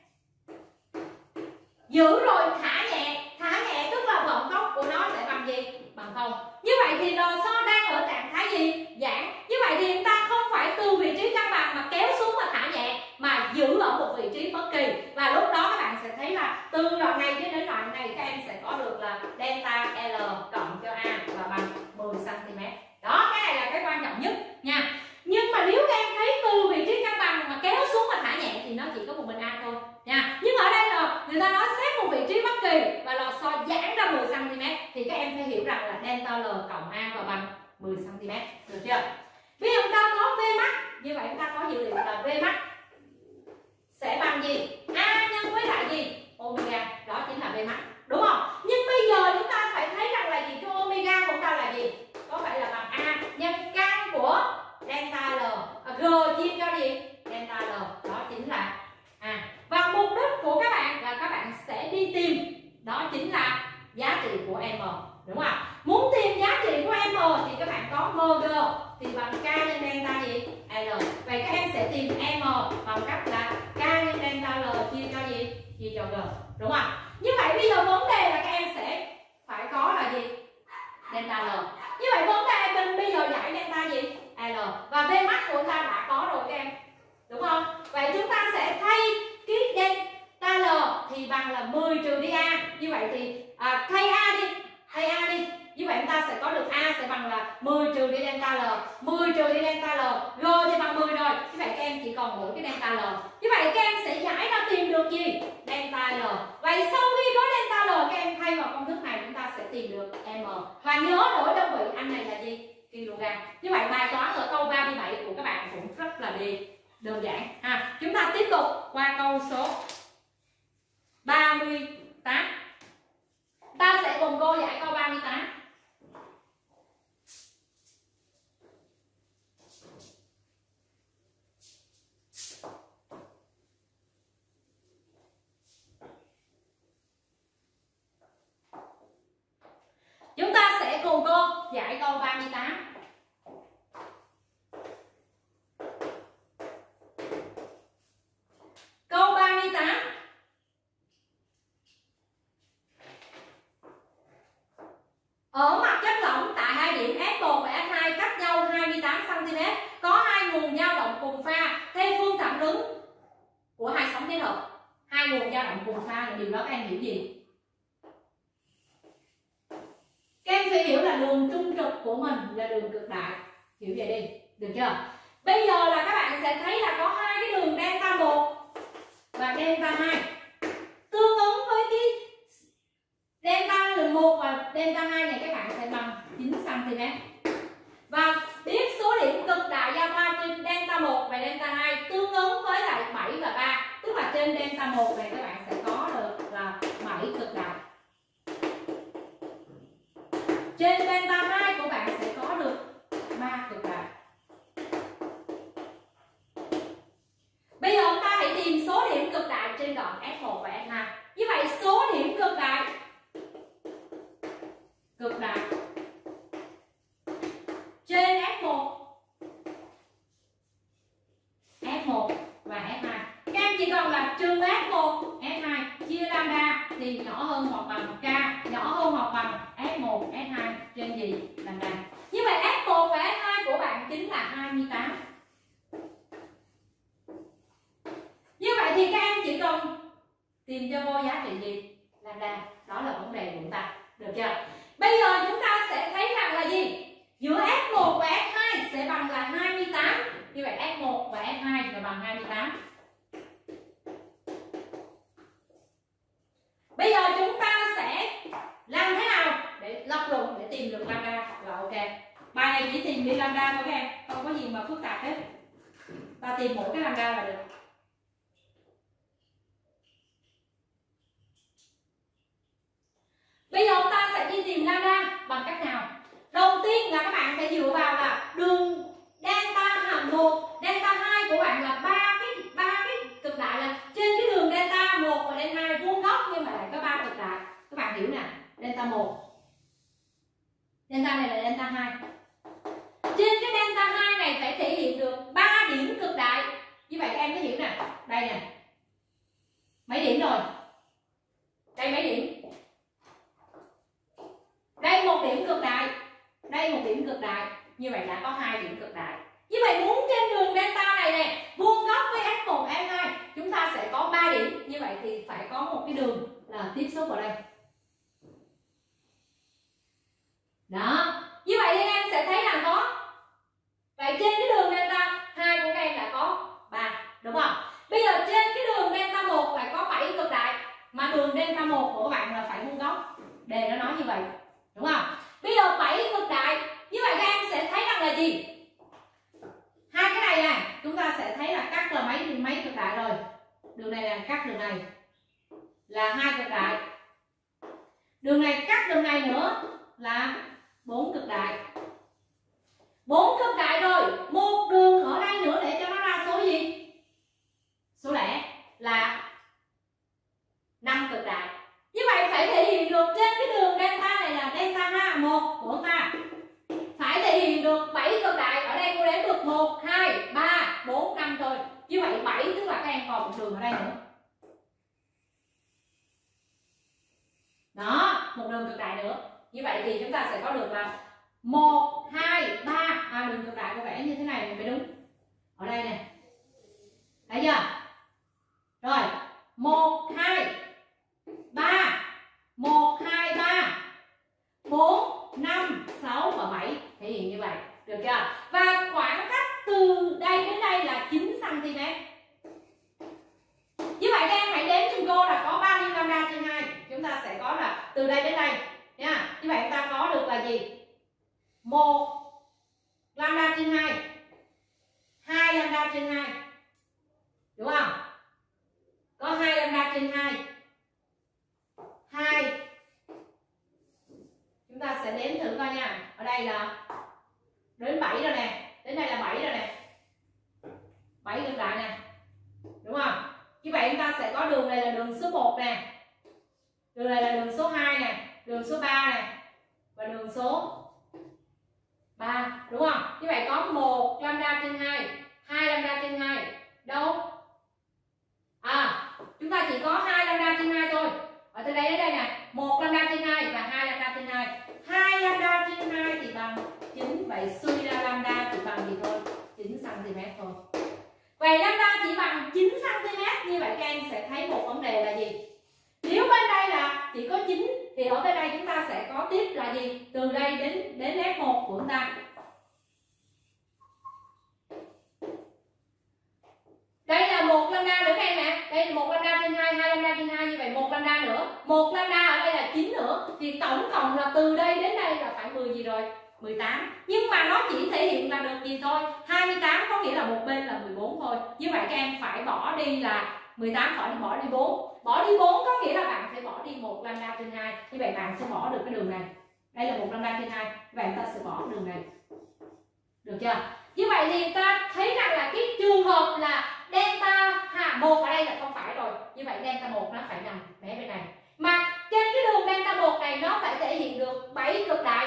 giữ rồi thả nhẹ tức là vận tốc của nó sẽ bằng gì? Bằng 0. Như vậy thì lò xo đang ở trạng thái gì? Giãn. Như vậy thì chúng ta không phải từ vị trí cân bằng mà kéo xuống và thả nhẹ, mà giữ ở một vị trí bất kỳ, và lúc đó các bạn sẽ thấy là từ đoạn này đến đoạn này các em sẽ có được là delta L cộng cho A và bằng 10 cm. Đó, cái này là cái quan trọng nhất nha. Nhưng mà nếu các em thấy từ vị trí cân bằng mà kéo xuống và thả nhẹ thì nó chỉ có một mình A thôi nha. Nhưng ở đây là người ta nói xét một vị trí bất kỳ và lò xo giãn ra 10 cm thì các em phải hiểu rằng là delta L cộng A và bằng 10 cm. Được chưa? Ví dụ chúng ta có Vmax, như vậy chúng ta có dữ liệu là Vmax sẽ bằng gì? A nhân với lại gì? Omega, đó chính là Vmax, đúng không? Nhưng bây giờ chúng ta phải chia cho G, đúng không? Như vậy bây giờ vấn đề là các em sẽ phải có là gì? Delta L. Như vậy vấn đề mình bây giờ giải delta gì? L. Và V max của ta đã có rồi các em, đúng không? Vậy chúng ta sẽ thay cái delta L thì bằng là 10 trừ đi A. Như vậy thì thay A đi. Như vậy chúng ta sẽ có được A sẽ bằng là 10 trừ đi delta L. 10 trừ đi delta L. G thì bằng 10 rồi. Như vậy các em chỉ còn mỗi cái delta L. Như vậy các em sẽ giải ra tìm được gì? Delta L. Vậy sau khi có delta L, các em thay vào công thức này chúng ta sẽ tìm được M. Và nhớ đổi đơn vị anh này là gì? Kg. Như vậy bài toán ở câu 37 của các bạn cũng rất là đơn giản. Chúng ta tiếp tục qua câu số 38. Ta sẽ cùng cô giải câu 38. Chúng ta sẽ cùng cô giải câu 38. Câu 38. Ở mặt chất lỏng tại hai điểm S1 và S2 cách nhau 28 cm, có hai nguồn dao động cùng pha theo phương thẳng đứng của hai sóng kết hợp. Hai nguồn dao động cùng pha là điều đó các em hiểu gì? Các em phải hiểu là đường trung trực của mình là đường cực đại. Hiểu vậy đi, được chưa? Bây giờ là các bạn sẽ thấy là có hai cái đường delta 1 và delta 2. Tương ứng với cái delta 1 và delta 2 này các bạn sẽ bằng 9 cm. Và biết số điểm cực đại giao thoa trên delta 1 và delta 2 tương ứng với lại 7 và 3. Tức là trên delta 1 này các bạn sẽ có được là 7 cực đại. Trên delta 2 của bạn sẽ có được 3 cực đại. Bây giờ chúng ta hãy tìm số điểm cực đại trên đoạn S1 và S2. Như vậy số điểm cực đại trên S1 và S2. Các em chỉ cần là trừ S1, S2 chia lambda thì nhỏ hơn hoặc bằng K, nhỏ hơn hoặc bằng S1, S2 trên gì? Lambda. Như vậy S1 và S2 của bạn chính là 28. Như vậy thì các em chỉ cần tìm cho cô giá trị gì? Lambda. Đó là vấn đề của chúng ta. Được chưa? Bây giờ chúng ta sẽ thấy rằng là gì? Giữa S1 và S2 sẽ bằng là 28. Như vậy S1 và S2 là bằng 28. Bây giờ chúng ta sẽ làm thế nào để lập luận để tìm được lambda là ok. Bài này chỉ tìm đi lambda thôi các em, không có gì mà phức tạp hết. Ta tìm mỗi cái lambda là được. Bây giờ chúng ta sẽ đi tìm lambda bằng cách nào? Đầu tiên là các bạn sẽ dựa vào là đường delta 1, delta 2 của bạn là ba cái cực đại là trên cái đường delta 1 và delta 2 vuông góc nhưng mà lại có 3 cực đại. Các bạn hiểu nè, delta 1. Delta này là delta 2. Trên cái delta 2 này phải thể hiện được 3 điểm cực đại. Như vậy các em mới hiểu nè. Đây nè. Mấy điểm rồi? Đây mấy điểm? Đây một điểm cực đại, đây một điểm cực đại. Như vậy đã có 2 điểm cực đại. Như vậy muốn trên đường delta này nè vuông góc với S1, S2 chúng ta sẽ có 3 điểm. Như vậy thì phải có một cái đường là tiếp xúc ở đây. Đó. Như vậy thì em sẽ thấy là có. Vậy trên cái đường delta 2 của các em đã có 3, đúng không? Bây giờ trên cái đường delta 1 phải có 7 cực đại, mà đường delta 1 của bạn là phải vuông góc. Đề nó nói như vậy, đúng không? Bây giờ 7 cực đại, như vậy các em sẽ thấy rằng là gì? Hai cái này nè, chúng ta sẽ thấy là cắt là mấy cực đại rồi. Đường này là cắt đường này là 2 cực đại. Đường này cắt đường này nữa là 4 cực đại. 4 cực đại rồi, một đường ở đây nữa để cho nó ra số gì? Số lẻ là 5 cực đại. Như vậy phải thể hiện được trên cái đường delta này là delta 1 của ta phải thể hiện được 7 cực đại. Ở đây cô đếm được 1, 2, 3, 4, 5 thôi. Như vậy 7 tức là các em còn một đường ở đây nữa. một đường cực đại nữa. Như vậy thì chúng ta sẽ có được là 1, 2, 3. Đường cực đại có vẻ như thế này mới đúng. Ở đây nè. Thấy chưa? Rồi, 1, 2, 3. 1, 2, 3. 4, 5, 6 và 7. Thể hiện như vậy. Được chưa? Và khoảng cách từ đây đến đây là 9 cm. Như vậy các em hãy đếm giùm cô là có bao nhiêu lambda trên 2. Chúng ta sẽ có là từ đây đến đây nha. Như vậy chúng ta có được là gì? 1 lambda trên 2, 2 lambda trên 2. Đúng không? Có 2 lambda trên 2. 2. Chúng ta sẽ đếm thử coi nha. Ở đây là đến 7 rồi nè. Đến đây là 7 rồi nè. 7 ngược lại nè. Đúng không? Như vậy chúng ta sẽ có đường này là đường số 1 nè. Đường này là đường số 2 nè, đường số 3 nè và đường số 3, đúng không? Như vậy có 1 lambda trên 2, 2 lambda trên 2. Đâu? Chúng ta chỉ có 2 lambda trên 2 thôi. Ở từ đây đến đây nè, 1 lambda trên 2 và 2 lambda trên 2. 2 lambda trên 2 thì bằng 9, vậy suy ra lambda chỉ bằng gì thôi? 9 cm thôi. Vậy lambda chỉ bằng 9 cm. Như vậy các em sẽ thấy một vấn đề là gì? Nếu bên đây là chỉ có 9 thì ở bên đây chúng ta sẽ có tiếp là gì? Từ đây đến F1 của chúng ta. Đây là 1 lambda nữa các em nè. Đây là 1 lambda trên 2, 2 lambda trên 2, như vậy 1 lambda nữa. 1 lambda ở đây là 9 nữa thì tổng cộng là từ đây đến đây là phải 10 gì rồi? 18. Nhưng mà nó chỉ thể hiện là được gì thôi? 28 có nghĩa là một bên là 14 thôi. Như vậy các em phải bỏ đi là 18, phải bỏ đi 4. Bỏ đi 4 có nghĩa là bạn phải bỏ đi 1 lambda trên 2. Như vậy bạn sẽ bỏ được cái đường này. Đây là 1 lambda trên 2. Vậy ta sẽ bỏ đường này. Được chưa? Như vậy thì ta thấy rằng là cái trường hợp là delta 1 ở đây là không phải rồi. Như vậy delta 1 nó phải nằm mé bên này. Mà trên cái đường delta 1 này nó phải thể hiện được 7 cực đại.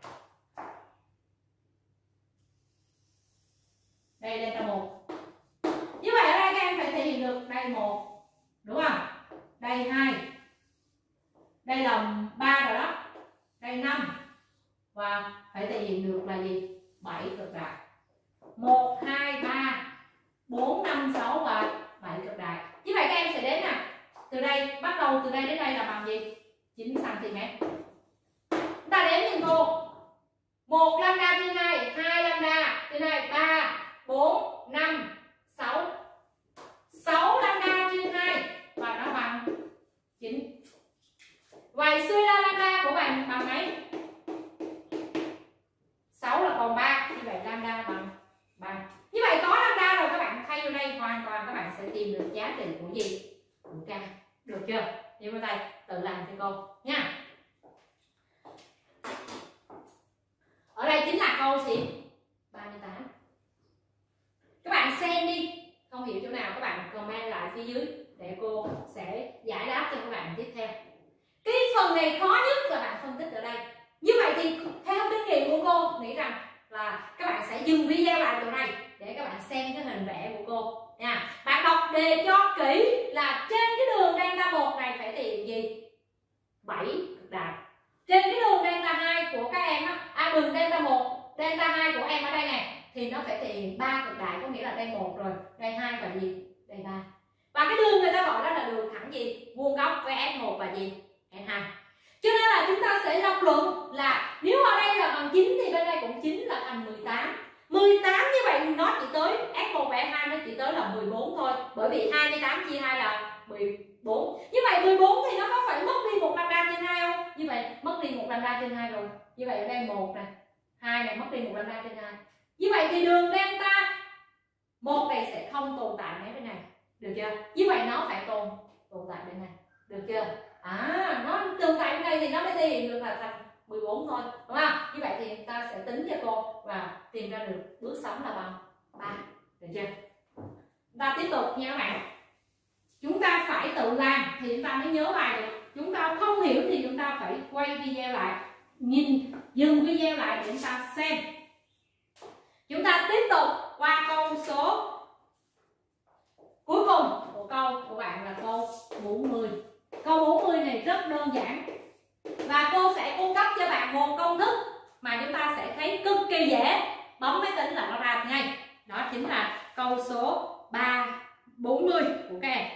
Đây delta 1. Như vậy ở đây các em phải thể hiện được đây 1. Đúng không? Đây 2. Đây là 3 rồi đó. Đây 5. Và phải thể hiện được là gì? 7 cực đại. 1, 2, 3, 4, 5, 6 và 7 cực đại. Như vậy các em sẽ đếm nè. Từ đây, bắt đầu từ đây đến đây là bằng gì? 9 cm. Chúng ta đếm nhìn cô. 1 lambda trên 2, 2 lambda trên 2, 3, 4, 5, 6. 6 lambda trên 2 và nó bằng 9. Vậy suy ra lambda của bạn bằng mấy? 6 là còn 3, như vậy lambda bằng 3. Như vậy có lambda rồi các bạn thay vô đây hoàn toàn các bạn sẽ tìm được giá trị của gì? Của k. Được chưa? Như vào đây tự làm cho cô nha. Ở đây chính là câu gì? 38. Các bạn xem đi, không hiểu chỗ nào các bạn comment lại phía dưới để cô sẽ giải đáp cho các bạn tiếp theo. Cái phần này khó nhất là bạn phân tích ở đây. Như vậy thì theo kinh nghiệm của cô nghĩ rằng là các bạn sẽ dừng video lại chỗ này để các bạn xem cái hình vẽ của cô nha. Bạn đọc đề cho kỹ là trên cái đường delta 1 này phải thể hiện gì? 7 cực đại. Trên cái đường delta 2 của các em á, đường delta 1, delta 2 của em ở đây này thì nó phải thể hiện 3 cực đại, có nghĩa là đây 1 rồi, đây 2 và gì? Đây 3. Và cái đường người ta gọi đó là đường thẳng gì? Vuông góc với S1 và gì? S2. Cho nên là chúng ta sẽ lập luận là nếu ở đây là bằng 9 thì bên đây cũng 9 là thành 18. 18 như vậy nó chỉ tới S1 và S2 nó chỉ tới là 14 thôi. Bởi vì 28 chia 2 là 14. Như vậy 14 thì nó có phải mất đi 1 lambda trên 2 không? Như vậy mất đi 1 lambda trên 2 rồi. Như vậy ở đây 1 nè, 2 này mất đi 1 lambda trên 2. Như vậy thì đường delta 1 này sẽ không tồn tại mấy bên này. Được chưa? Như vậy nó phải tồn tại bên này. Được chưa? Nó tồn tại bên này thì nó mới thể hiện được là thành 14 thôi, đúng không? Như vậy thì ta sẽ tính cho cô và tìm ra được bước sống là bằng 3. Được chưa? Chúng ta tiếp tục nha các bạn. Chúng ta phải tự làm thì chúng ta mới nhớ bài được. Chúng ta không hiểu thì chúng ta phải quay video lại, dừng video lại để chúng ta xem. Chúng ta tiếp tục qua câu số cuối cùng của câu của bạn là câu 40. Câu 40 này rất đơn giản. và cô sẽ cung cấp cho bạn một công thức mà chúng ta sẽ thấy cực kỳ dễ, bấm máy tính là nó ra ngay. Đó chính là câu số 40 của các em.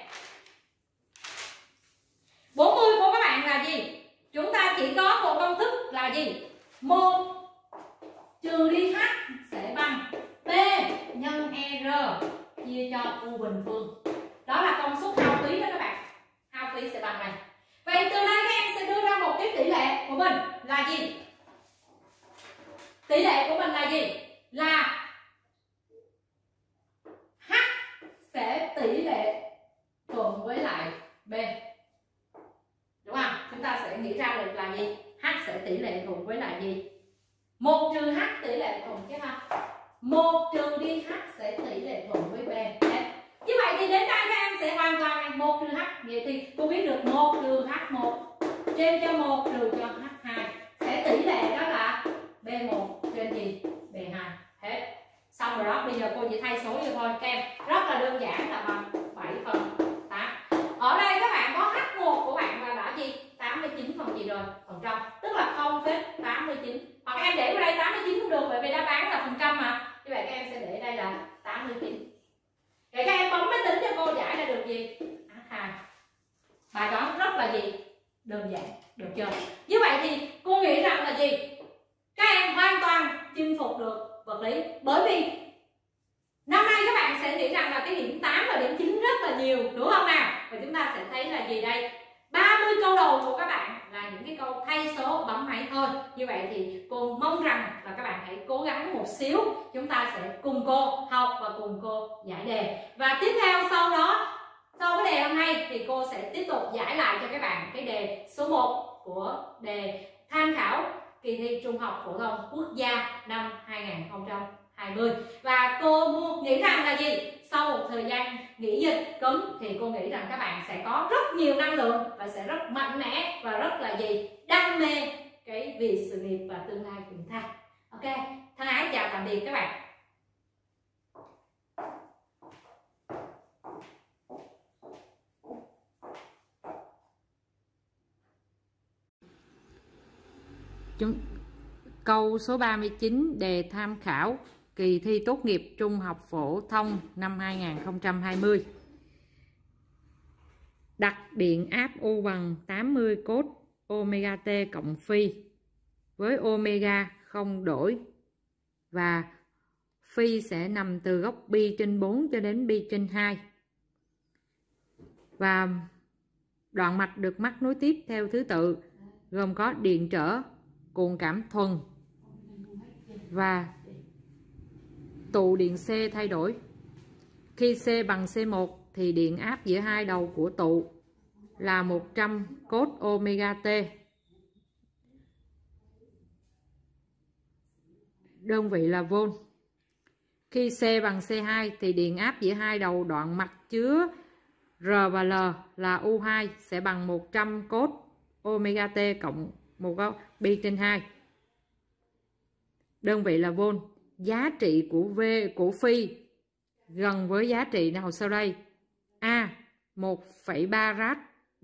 40 của các bạn là gì? Chúng ta chỉ có một công thức là gì? 1 trừ đi h sẽ bằng P nhân R chia cho U bình phương. Đó là công suất hao phí đó các bạn. Hao phí sẽ bằng này. Vậy từ đây các em sẽ đưa ra một cái tỷ lệ của mình là gì? Tỷ lệ của mình là gì? Là H sẽ tỷ lệ thuận với lại B. Đúng không? Chúng ta sẽ nghĩ ra được là gì? H sẽ tỷ lệ thuận với lại gì? 1 trừ H tỷ lệ thuận chứ ha. 1 trừ đi H sẽ tỷ lệ thuận với B. Đấy. Như vậy thì đến đây các em sẽ hoàn toàn là 1 trừ H. Vậy thì cô viết được 1 trừ H1 trên cho 1 trừ cho H2 sẽ tỷ lệ đó là B1 trên gì? B2. Hết. Xong rồi đó, bây giờ cô chỉ thay số cho thôi các em. Rất là đơn giản là bằng 7/8. Ở đây các bạn có H1 của bạn là đã gì? 89 phần gì rồi? Phần trăm. Tức là 0,89. Hoặc các em để vào đây 89 cũng được, bởi vì đáp án là phần trăm mà. Như vậy các em sẽ để đây là 89. Vậy các em bấm máy tính cho cô giải ra được gì? H2. Bài toán rất là gì? Đơn giản, được chưa? Như vậy thì cô nghĩ rằng là gì? Các em hoàn toàn chinh phục được vật lý. Bởi vì năm nay các bạn sẽ nghĩ rằng là cái điểm 8 và điểm 9 rất là nhiều, đúng không nào? Và chúng ta sẽ thấy là gì đây? 30 câu đầu của các bạn là những cái câu thay số bấm máy thôi. Như vậy thì cô mong rằng là các bạn hãy cố gắng một xíu. Chúng ta sẽ cùng cô học và cùng cô giải đề. Và tiếp theo sau đó, sau cái đề hôm nay thì cô sẽ tiếp tục giải lại cho các bạn cái đề số 1 của đề tham khảo kỳ thi Trung học phổ thông quốc gia năm 2020. Và cô nghĩ rằng là gì? Sau một thời gian nghỉ dịch cấm thì cô nghĩ rằng các bạn sẽ có rất nhiều năng lượng và sẽ rất mạnh mẽ và rất là gì? Đam mê cái vì sự nghiệp và tương lai của chúng ta. Ok, thân ái chào tạm biệt các bạn. Câu số 39 đề tham khảo kỳ thi tốt nghiệp trung học phổ thông năm 2020. Đặt điện áp U bằng 80 cos omega t cộng phi với omega không đổi và phi sẽ nằm từ góc pi trên 4 cho đến pi trên 2. Và đoạn mạch được mắc nối tiếp theo thứ tự gồm có điện trở, cuộn cảm thuần và tụ điện C thay đổi. Khi C bằng C1 thì điện áp giữa hai đầu của tụ là 100 cos omega t. Đơn vị là V. Khi C bằng C2 thì điện áp giữa hai đầu đoạn mạch chứa R và L là U2 sẽ bằng 100 cos omega t cộng 1 pi trên 2. Đơn vị là V. Giá trị của V của phi gần với giá trị nào sau đây? A 1,3 rad, B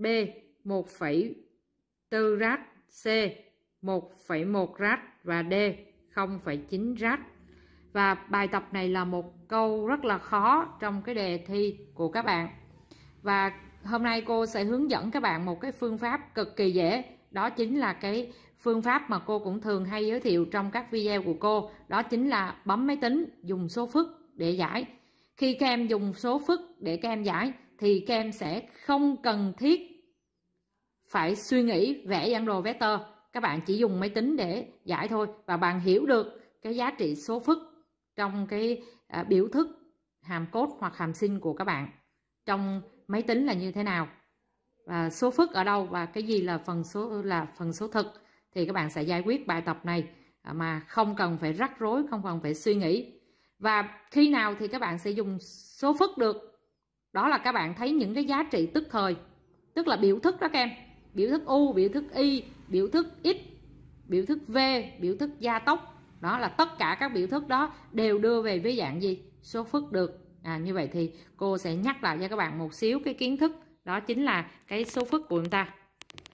1,4 rad, C 1,1 rad và D 0,9 rad. Và bài tập này là một câu rất là khó trong cái đề thi của các bạn. Và hôm nay cô sẽ hướng dẫn các bạn một cái phương pháp cực kỳ dễ. Đó chính là cái phương pháp mà cô cũng thường hay giới thiệu trong các video của cô. Đó chính là bấm máy tính dùng số phức để giải. Khi các em dùng số phức để các em giải thì các em sẽ không cần thiết phải suy nghĩ vẽ bản đồ vector. Các bạn chỉ dùng máy tính để giải thôi. Và bạn hiểu được cái giá trị số phức trong cái biểu thức hàm cos hoặc hàm sin của các bạn trong máy tính là như thế nào, và số phức ở đâu và cái gì là phần số thực, thì các bạn sẽ giải quyết bài tập này mà không cần phải rắc rối, không cần phải suy nghĩ. Và khi nào thì các bạn sẽ dùng số phức được? Đó là các bạn thấy những cái giá trị tức thời, tức là biểu thức đó các em. Biểu thức U, biểu thức Y, biểu thức X, biểu thức V, biểu thức gia tốc. Đó là tất cả các biểu thức đó đều đưa về với dạng gì? Số phức được. Như vậy thì cô sẽ nhắc lại cho các bạn một xíu cái kiến thức. Đó chính là cái số phức của chúng ta.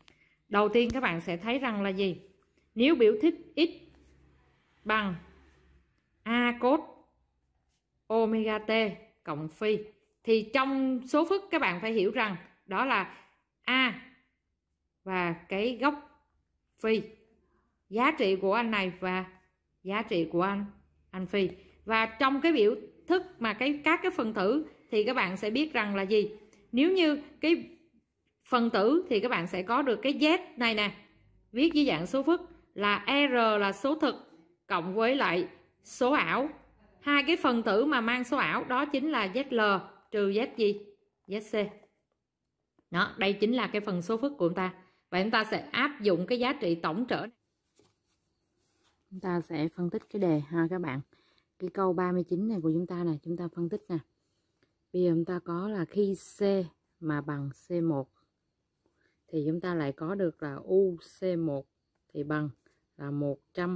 Đầu tiên các bạn sẽ thấy rằng là gì? Nếu biểu thức x bằng a cos omega t cộng phi, thì trong số phức các bạn phải hiểu rằng đó là a và cái góc phi, giá trị của anh này và giá trị của anh phi. Và trong cái biểu thức mà các cái phần tử thì các bạn sẽ biết rằng là gì? Nếu như cái phần tử thì các bạn sẽ có được cái z này nè, viết dưới dạng số phức là r là số thực cộng với lại số ảo. Hai cái phần tử mà mang số ảo đó chính là zl trừ z gì? Zc. Đó, đây chính là cái phần số phức của chúng ta. Và chúng ta sẽ áp dụng cái giá trị tổng trở. Chúng ta sẽ phân tích cái đề ha các bạn. Cái câu 39 này của chúng ta này, chúng ta phân tích nè. Bây giờ chúng ta có là khi C mà bằng C1 thì chúng ta lại có được là UC1 thì bằng là 100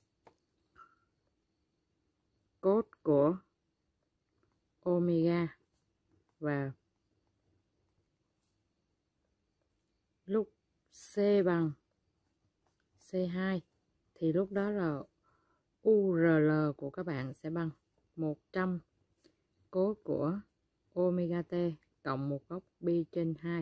cos của omega, và lúc C bằng C2 thì lúc đó là URL của các bạn sẽ bằng 100 cos của omega t cộng một góc pi trên 2.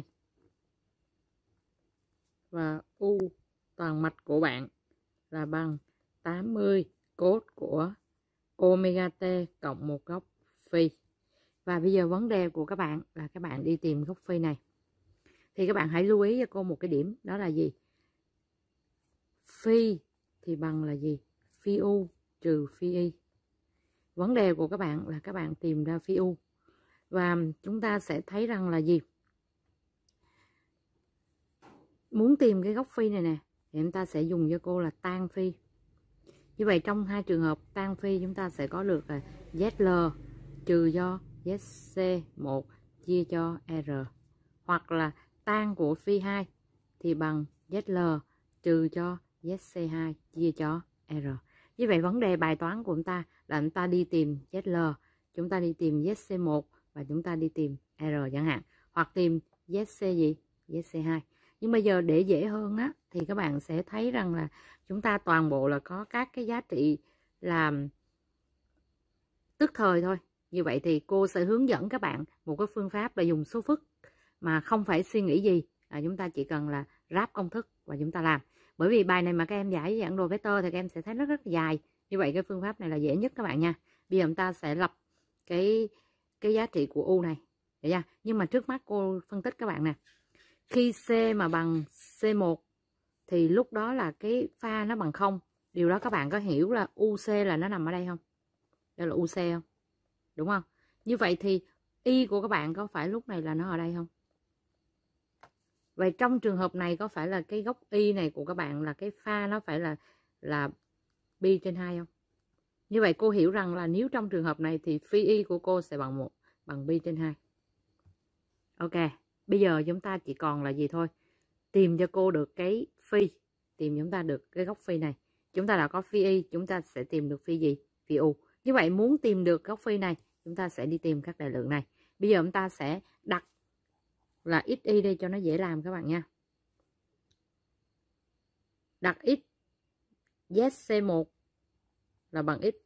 Và U toàn mạch của bạn là bằng 80 cos của omega t cộng một góc phi. Và bây giờ vấn đề của các bạn là các bạn đi tìm góc phi này. Thì các bạn hãy lưu ý cho cô một cái điểm, đó là gì? Phi thì bằng là gì? Phi U trừ phi Y. Vấn đề của các bạn là các bạn tìm ra phi U. Và chúng ta sẽ thấy rằng là gì? Muốn tìm cái góc phi này nè, thì chúng ta sẽ dùng cho cô là tan phi. Như vậy trong hai trường hợp tan phi chúng ta sẽ có được là ZL trừ cho ZC1 chia cho R. Hoặc là tan của phi 2 thì bằng ZL trừ cho ZC2 chia cho R. Như vậy vấn đề bài toán của chúng ta là chúng ta đi tìm ZL, chúng ta đi tìm ZC1 và chúng ta đi tìm R chẳng hạn. Hoặc tìm ZC gì? ZC2. Nhưng bây giờ để dễ hơn á, thì các bạn sẽ thấy rằng là chúng ta toàn bộ là có các cái giá trị là tức thời thôi. Như vậy thì cô sẽ hướng dẫn các bạn một cái phương pháp là dùng số phức mà không phải suy nghĩ gì. Chúng ta chỉ cần là ráp công thức và chúng ta làm. Bởi vì bài này mà các em giải dạng đồ vector thì các em sẽ thấy rất dài. Như vậy cái phương pháp này là dễ nhất các bạn nha. Bây giờ chúng ta sẽ lập cái giá trị của U này. Được chưa? Nhưng mà trước mắt cô phân tích các bạn nè. Khi C mà bằng C1 thì lúc đó là cái pha nó bằng 0. Điều đó các bạn có hiểu là UC là nó nằm ở đây không? Đây là UC không? Đúng không? Như vậy thì Y của các bạn có phải lúc này là nó ở đây không? Vậy trong trường hợp này có phải là cái góc Y này của các bạn là cái pha nó phải là pi trên 2 không? Như vậy cô hiểu rằng là nếu trong trường hợp này thì phi Y của cô sẽ bằng 1 bằng pi trên 2. Ok, bây giờ chúng ta chỉ còn là gì thôi? Tìm cho cô được cái phi, tìm chúng ta được cái góc phi này. Chúng ta đã có phi Y, chúng ta sẽ tìm được phi gì? Phi U. Như vậy muốn tìm được góc phi này, chúng ta sẽ đi tìm các đại lượng này. Bây giờ chúng ta sẽ đặt là xy đây cho nó dễ làm các bạn nha. Đặt x zc1 là bằng x,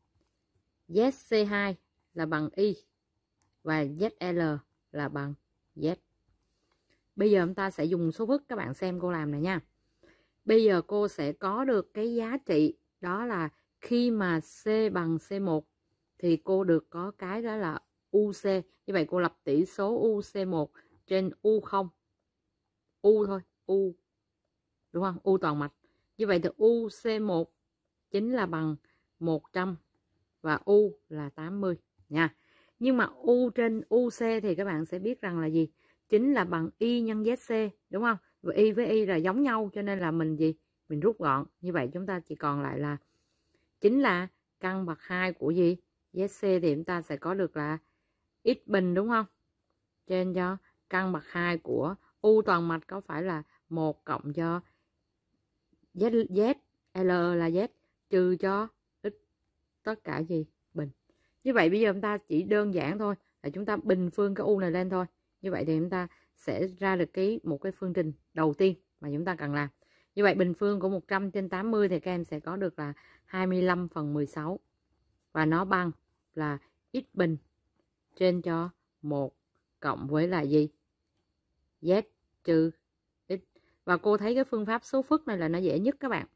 zc2 là bằng y và zl là bằng z. Bây giờ chúng ta sẽ dùng số phức, các bạn xem cô làm này nha. Bây giờ cô sẽ có được cái giá trị đó là khi mà C bằng C1 thì cô được có cái đó là UC. Như vậy cô lập tỷ số UC1 trên U0. U thôi, U. Đúng không? U toàn mạch. Như vậy thì UC1 chính là bằng 100 và U là 80 nha. Nhưng mà U trên UC thì các bạn sẽ biết rằng là gì? Chính là bằng Y nhân ZC, đúng không? Và Y với Y là giống nhau cho nên là mình gì? Mình rút gọn. Như vậy chúng ta chỉ còn lại là chính là căn bậc 2 của gì? ZC thì chúng ta sẽ có được là X bình, đúng không? Trên cho căn bậc 2 của U toàn mạch có phải là 1 cộng cho Z, L là Z trừ cho X tất cả gì? Bình. Như vậy bây giờ chúng ta chỉ đơn giản thôi là chúng ta bình phương cái U này lên thôi. Như vậy thì chúng ta sẽ ra được một cái phương trình đầu tiên mà chúng ta cần làm. Như vậy bình phương của 100 trên 80 thì các em sẽ có được là 25/16. Và nó bằng là x bình trên cho 1 cộng với là gì? Z trừ x. Và cô thấy cái phương pháp số phức này là nó dễ nhất các bạn.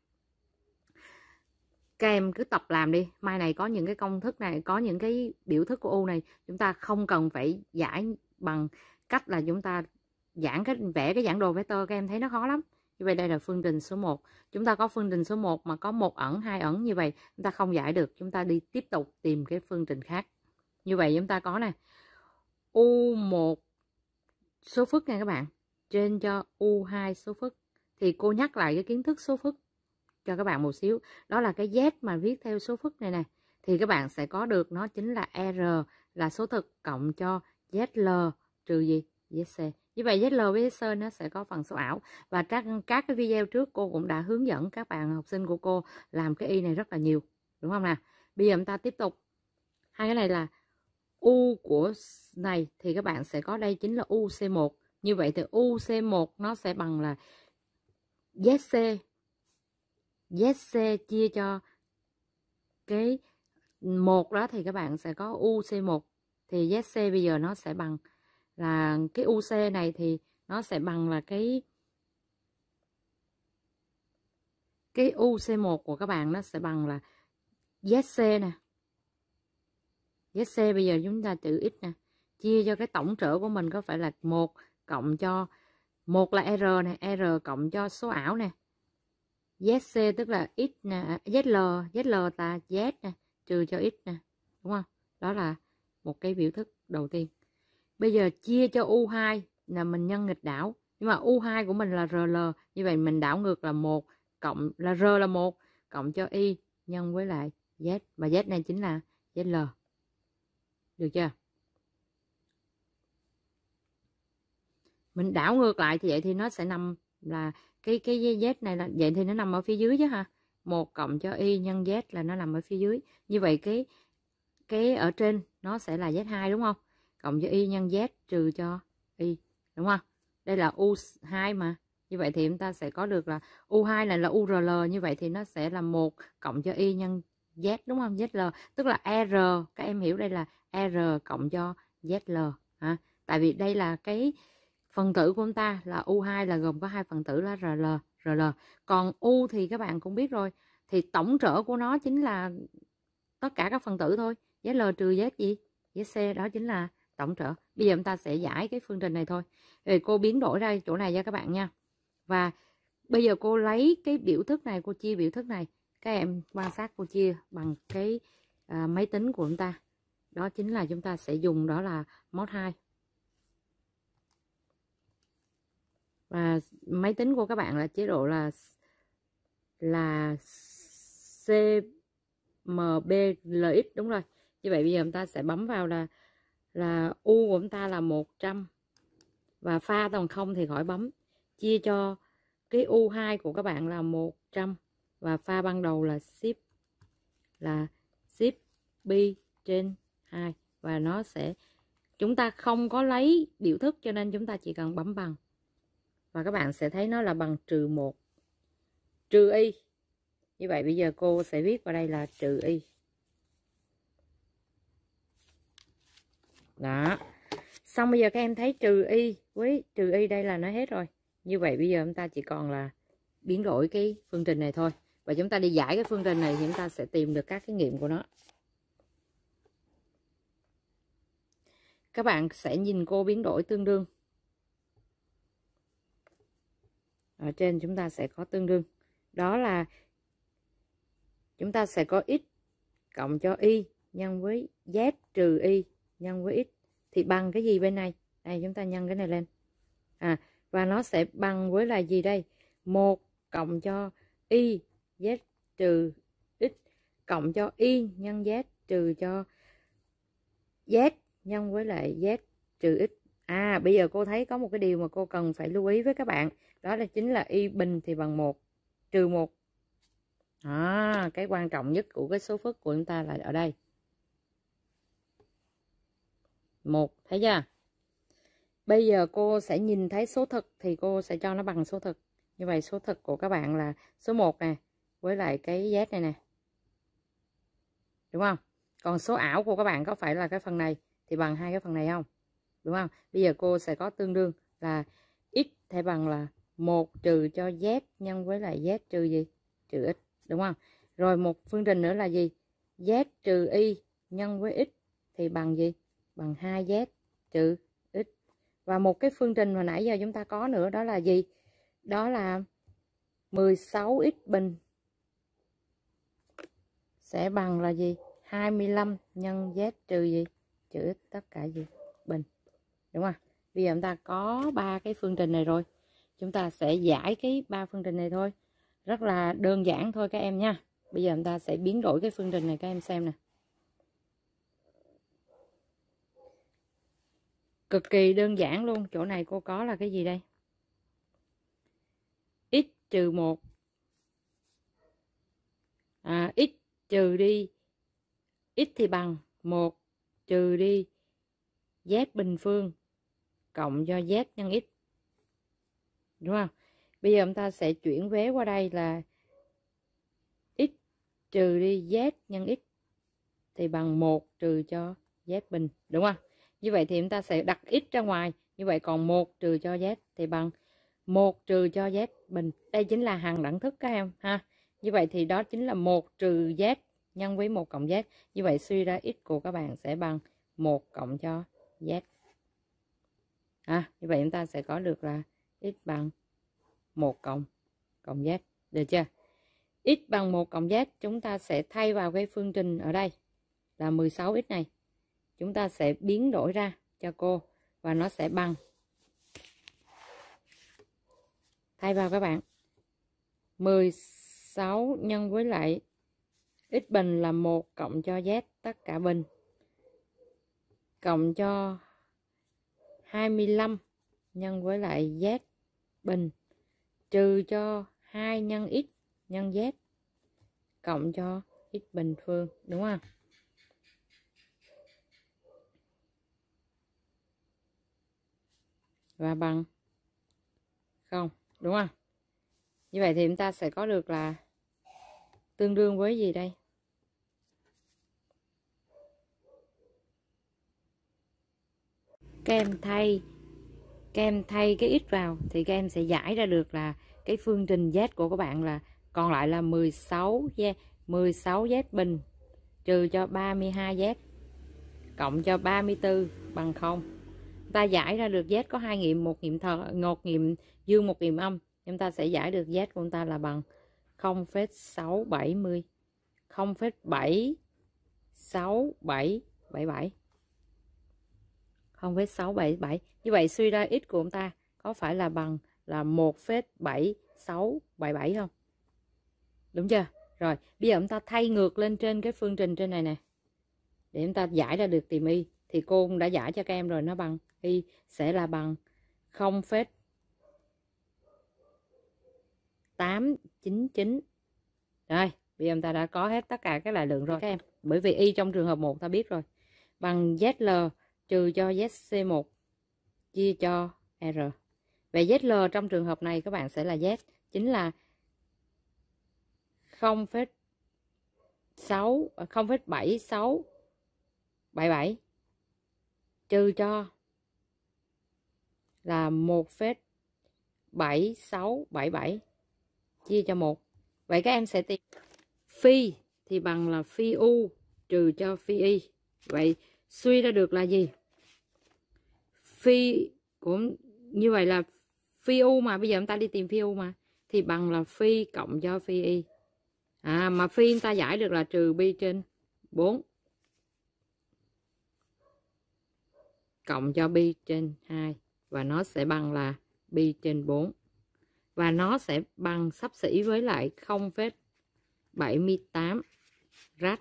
Các em cứ tập làm đi. Mai này có những cái công thức này, có những cái biểu thức của U này, chúng ta không cần phải giải bằng cách là chúng ta vẽ cái giảng đồ vector. Các em thấy nó khó lắm. Như vậy đây là phương trình số 1. Chúng ta có phương trình số 1 mà có 1 ẩn, 2 ẩn, như vậy chúng ta không giải được. Chúng ta đi tiếp tục tìm cái phương trình khác. Như vậy chúng ta có nè, U1 số phức nha các bạn, trên cho U2 số phức. Thì cô nhắc lại cái kiến thức số phức cho các bạn một xíu. Đó là cái Z mà viết theo số phức này nè. Thì các bạn sẽ có được nó chính là R là số thực cộng cho ZL trừ gì? ZC. Như vậy ZL với ZC nó sẽ có phần số ảo. Và các cái video trước cô cũng đã hướng dẫn các bạn học sinh của cô làm cái y này rất là nhiều. Đúng không nào? Bây giờ chúng ta tiếp tục. Hai cái này là U của này thì các bạn sẽ có đây chính là UC1. Như vậy thì UC1 nó sẽ bằng là ZC. ZC chia cho cái 1 đó thì các bạn sẽ có UC1. Thì ZC bây giờ nó sẽ bằng là cái UC này thì nó sẽ bằng là cái UC1 của các bạn nó sẽ bằng là ZC nè. ZC bây giờ chúng ta trừ x nè, chia cho cái tổng trở của mình có phải là 1 cộng cho 1 là R nè, R cộng cho số ảo nè. ZC tức là x nè, ZL là Z nè, trừ cho x nè, đúng không? Đó là một cái biểu thức đầu tiên. Bây giờ chia cho U2 là mình nhân nghịch đảo. Nhưng mà U2 của mình là RL, như vậy mình đảo ngược là 1 cộng là R là 1 cộng cho Y nhân với lại Z, và Z này chính là ZL. Được chưa? Mình đảo ngược lại thì vậy thì nó sẽ nằm là cái Z này là vậy thì nó nằm ở phía dưới chứ ha. 1 cộng cho Y nhân Z là nó nằm ở phía dưới. Như vậy cái ở trên nó sẽ là Z2 đúng không? Cộng cho Y nhân Z trừ cho Y, đúng không? Đây là U2 mà. Như vậy thì chúng ta sẽ có được là U2 này là URL, như vậy thì nó sẽ là 1 cộng cho Y nhân Z, đúng không? ZL tức là R, các em hiểu đây là R cộng cho ZL hả? Tại vì đây là cái phần tử của chúng ta là U2 là gồm có 2 phần tử là RL. Còn U thì các bạn cũng biết rồi, thì tổng trở của nó chính là tất cả các phần tử thôi. ZL trừ Z gì? ZC, đó chính là tổng trở. Bây giờ chúng ta sẽ giải cái phương trình này thôi. Rồi cô biến đổi ra chỗ này cho các bạn nha. Và bây giờ cô lấy cái biểu thức này, cô chia biểu thức này. Các em quan sát cô chia bằng cái máy tính của chúng ta. Đó chính là chúng ta sẽ dùng đó là mod 2. Và máy tính của các bạn là chế độ là CMBLX, đúng rồi. Như vậy bây giờ chúng ta sẽ bấm vào là U của chúng ta là 100 và pha toàn không thì khỏi bấm. Chia cho cái U2 của các bạn là 100 và pha ban đầu là ship B trên 2, và nó sẽ, chúng ta không có lấy biểu thức cho nên chúng ta chỉ cần bấm bằng. Và các bạn sẽ thấy nó là bằng trừ 1 trừ Y. Như vậy bây giờ cô sẽ viết vào đây là trừ Y. Đó. Xong bây giờ các em thấy trừ Y với trừ Y đây là nó hết rồi. Như vậy bây giờ chúng ta chỉ còn là biến đổi cái phương trình này thôi. Và chúng ta đi giải cái phương trình này thì chúng ta sẽ tìm được các cái nghiệm của nó. Các bạn sẽ nhìn cô biến đổi tương đương. Ở trên chúng ta sẽ có tương đương. Đó là chúng ta sẽ có x cộng cho Y nhân với Z trừ Y nhân với x. Thì bằng cái gì bên này? Đây chúng ta nhân cái này lên. Và nó sẽ bằng với là gì đây? 1 cộng cho Y Z trừ x cộng cho Y nhân Z trừ cho Z nhân với lại Z trừ x. Bây giờ cô thấy có một cái điều mà cô cần phải lưu ý với các bạn. Đó là chính là Y bình thì bằng 1 trừ 1. Cái quan trọng nhất của cái số phức của chúng ta là ở đây. 1, thấy chưa? Bây giờ cô sẽ nhìn thấy số thực thì cô sẽ cho nó bằng số thực. Như vậy số thực của các bạn là số 1 nè, với lại cái Z này nè. Đúng không? Còn số ảo của các bạn có phải là cái phần này thì bằng hai cái phần này không? Đúng không? Bây giờ cô sẽ có tương đương là x thay bằng là 1 trừ cho Z nhân với lại Z trừ gì? Trừ x. Đúng không? Rồi một phương trình nữa là gì? Z trừ y nhân với x thì bằng gì? Bằng 2Z trừ x. Và một cái phương trình mà nãy giờ chúng ta có nữa đó là gì? Đó là 16x bình sẽ bằng là gì? 25 nhân Z trừ gì? Trừ x tất cả gì? Bình. Đúng không? Bây giờ chúng ta có 3 cái phương trình này rồi. Chúng ta sẽ giải cái 3 phương trình này thôi. Rất là đơn giản thôi các em nha. Bây giờ chúng ta sẽ biến đổi cái phương trình này các em xem nè. Cực kỳ đơn giản luôn. Chỗ này cô có là cái gì đây? X trừ 1. X trừ đi. X thì bằng 1 trừ đi Z bình phương cộng cho Z nhân X. Đúng không? Bây giờ chúng ta sẽ chuyển vế qua đây là x trừ đi Z nhân X thì bằng 1 trừ cho Z bình. Đúng không? Như vậy thì chúng ta sẽ đặt x ra ngoài. Như vậy còn 1 trừ cho Z thì bằng 1 trừ cho Z bình. Đây chính là hằng đẳng thức các em ha. Như vậy thì đó chính là 1 trừ Z nhân với 1 cộng Z. Như vậy suy ra x của các bạn sẽ bằng 1 cộng cho Z. Như vậy chúng ta sẽ có được là x bằng 1 cộng Z. Được chưa? X bằng 1 cộng Z chúng ta sẽ thay vào cái phương trình ở đây là 16x này. Chúng ta sẽ biến đổi ra cho cô và nó sẽ bằng, thay vào các bạn, 16 nhân với lại x bình là 1 cộng cho Z tất cả bình cộng cho 25 nhân với lại Z bình trừ cho 2 nhân x nhân Z cộng cho x bình phương. Đúng không? Và bằng 0. Đúng không? Như vậy thì chúng ta sẽ có được là tương đương với gì đây? Các em thay cái x vào thì các em sẽ giải ra được là cái phương trình Z của các bạn là còn lại là 16Z bình trừ cho 32Z cộng cho 34 bằng 0. Ta giải ra được Z có hai nghiệm, một nghiệm một nghiệm dương, một nghiệm âm. Chúng ta sẽ giải được Z của chúng ta là bằng 0,670 0,6777 0,677. Như vậy suy ra x của chúng ta có phải là bằng là 1,7677 không? Đúng chưa? Rồi, bây giờ chúng ta thay ngược lên trên cái phương trình trên này nè. Để chúng ta giải ra được tìm y. Thì cô cũng đã giải cho các em rồi, nó bằng y sẽ là bằng 0,899. Rồi, bây giờ chúng ta đã có hết tất cả các lại lượng rồi các em. Bởi vì y trong trường hợp 1 ta biết rồi. Bằng ZL trừ cho ZC1 chia cho R. Vậy ZL trong trường hợp này các bạn sẽ là Z, chính là 0,7677 trừ cho là 1,7677 chia cho 1. Vậy các em sẽ tìm phi thì bằng là phi U trừ cho phi Y. Vậy suy ra được là gì? Phi cũng như vậy là phi U mà, bây giờ chúng ta đi tìm phi U mà, thì bằng là phi cộng cho phi Y. Mà phi chúng ta giải được là trừ pi trên 4 cộng cho pi trên 2 và nó sẽ bằng là pi trên 4. Và nó sẽ bằng xấp xỉ với lại 0,78 rad.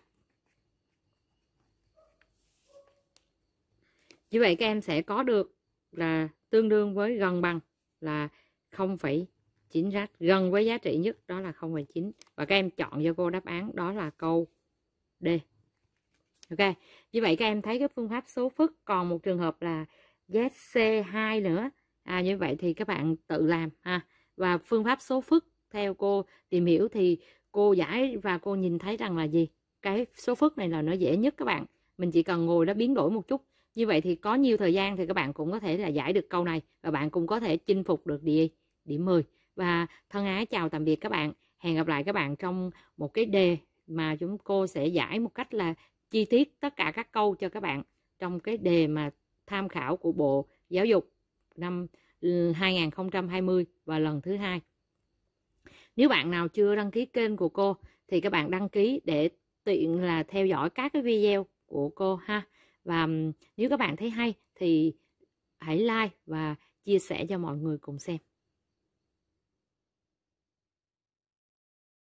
Như vậy các em sẽ có được là tương đương với gần bằng là 0,9 rad, gần với giá trị nhất đó là 0,9. Và các em chọn cho cô đáp án đó là câu D. Ok, như vậy các em thấy cái phương pháp số phức còn một trường hợp là ZC2 nữa. Như vậy thì các bạn tự làm ha. Và phương pháp số phức theo cô tìm hiểu thì cô giải và cô nhìn thấy rằng là gì? Cái số phức này là nó dễ nhất các bạn. Mình chỉ cần ngồi đó biến đổi một chút. Như vậy thì có nhiều thời gian thì các bạn cũng có thể là giải được câu này. Và bạn cũng có thể chinh phục được điểm 10. Và thân ái chào tạm biệt các bạn. Hẹn gặp lại các bạn trong một cái đề mà cô sẽ giải một cách là chi tiết tất cả các câu cho các bạn. Trong cái đề mà tham khảo của Bộ Giáo dục năm 2020 và lần thứ 2. Nếu bạn nào chưa đăng ký kênh của cô thì các bạn đăng ký để tiện là theo dõi các cái video của cô ha. Và nếu các bạn thấy hay thì hãy like và chia sẻ cho mọi người cùng xem.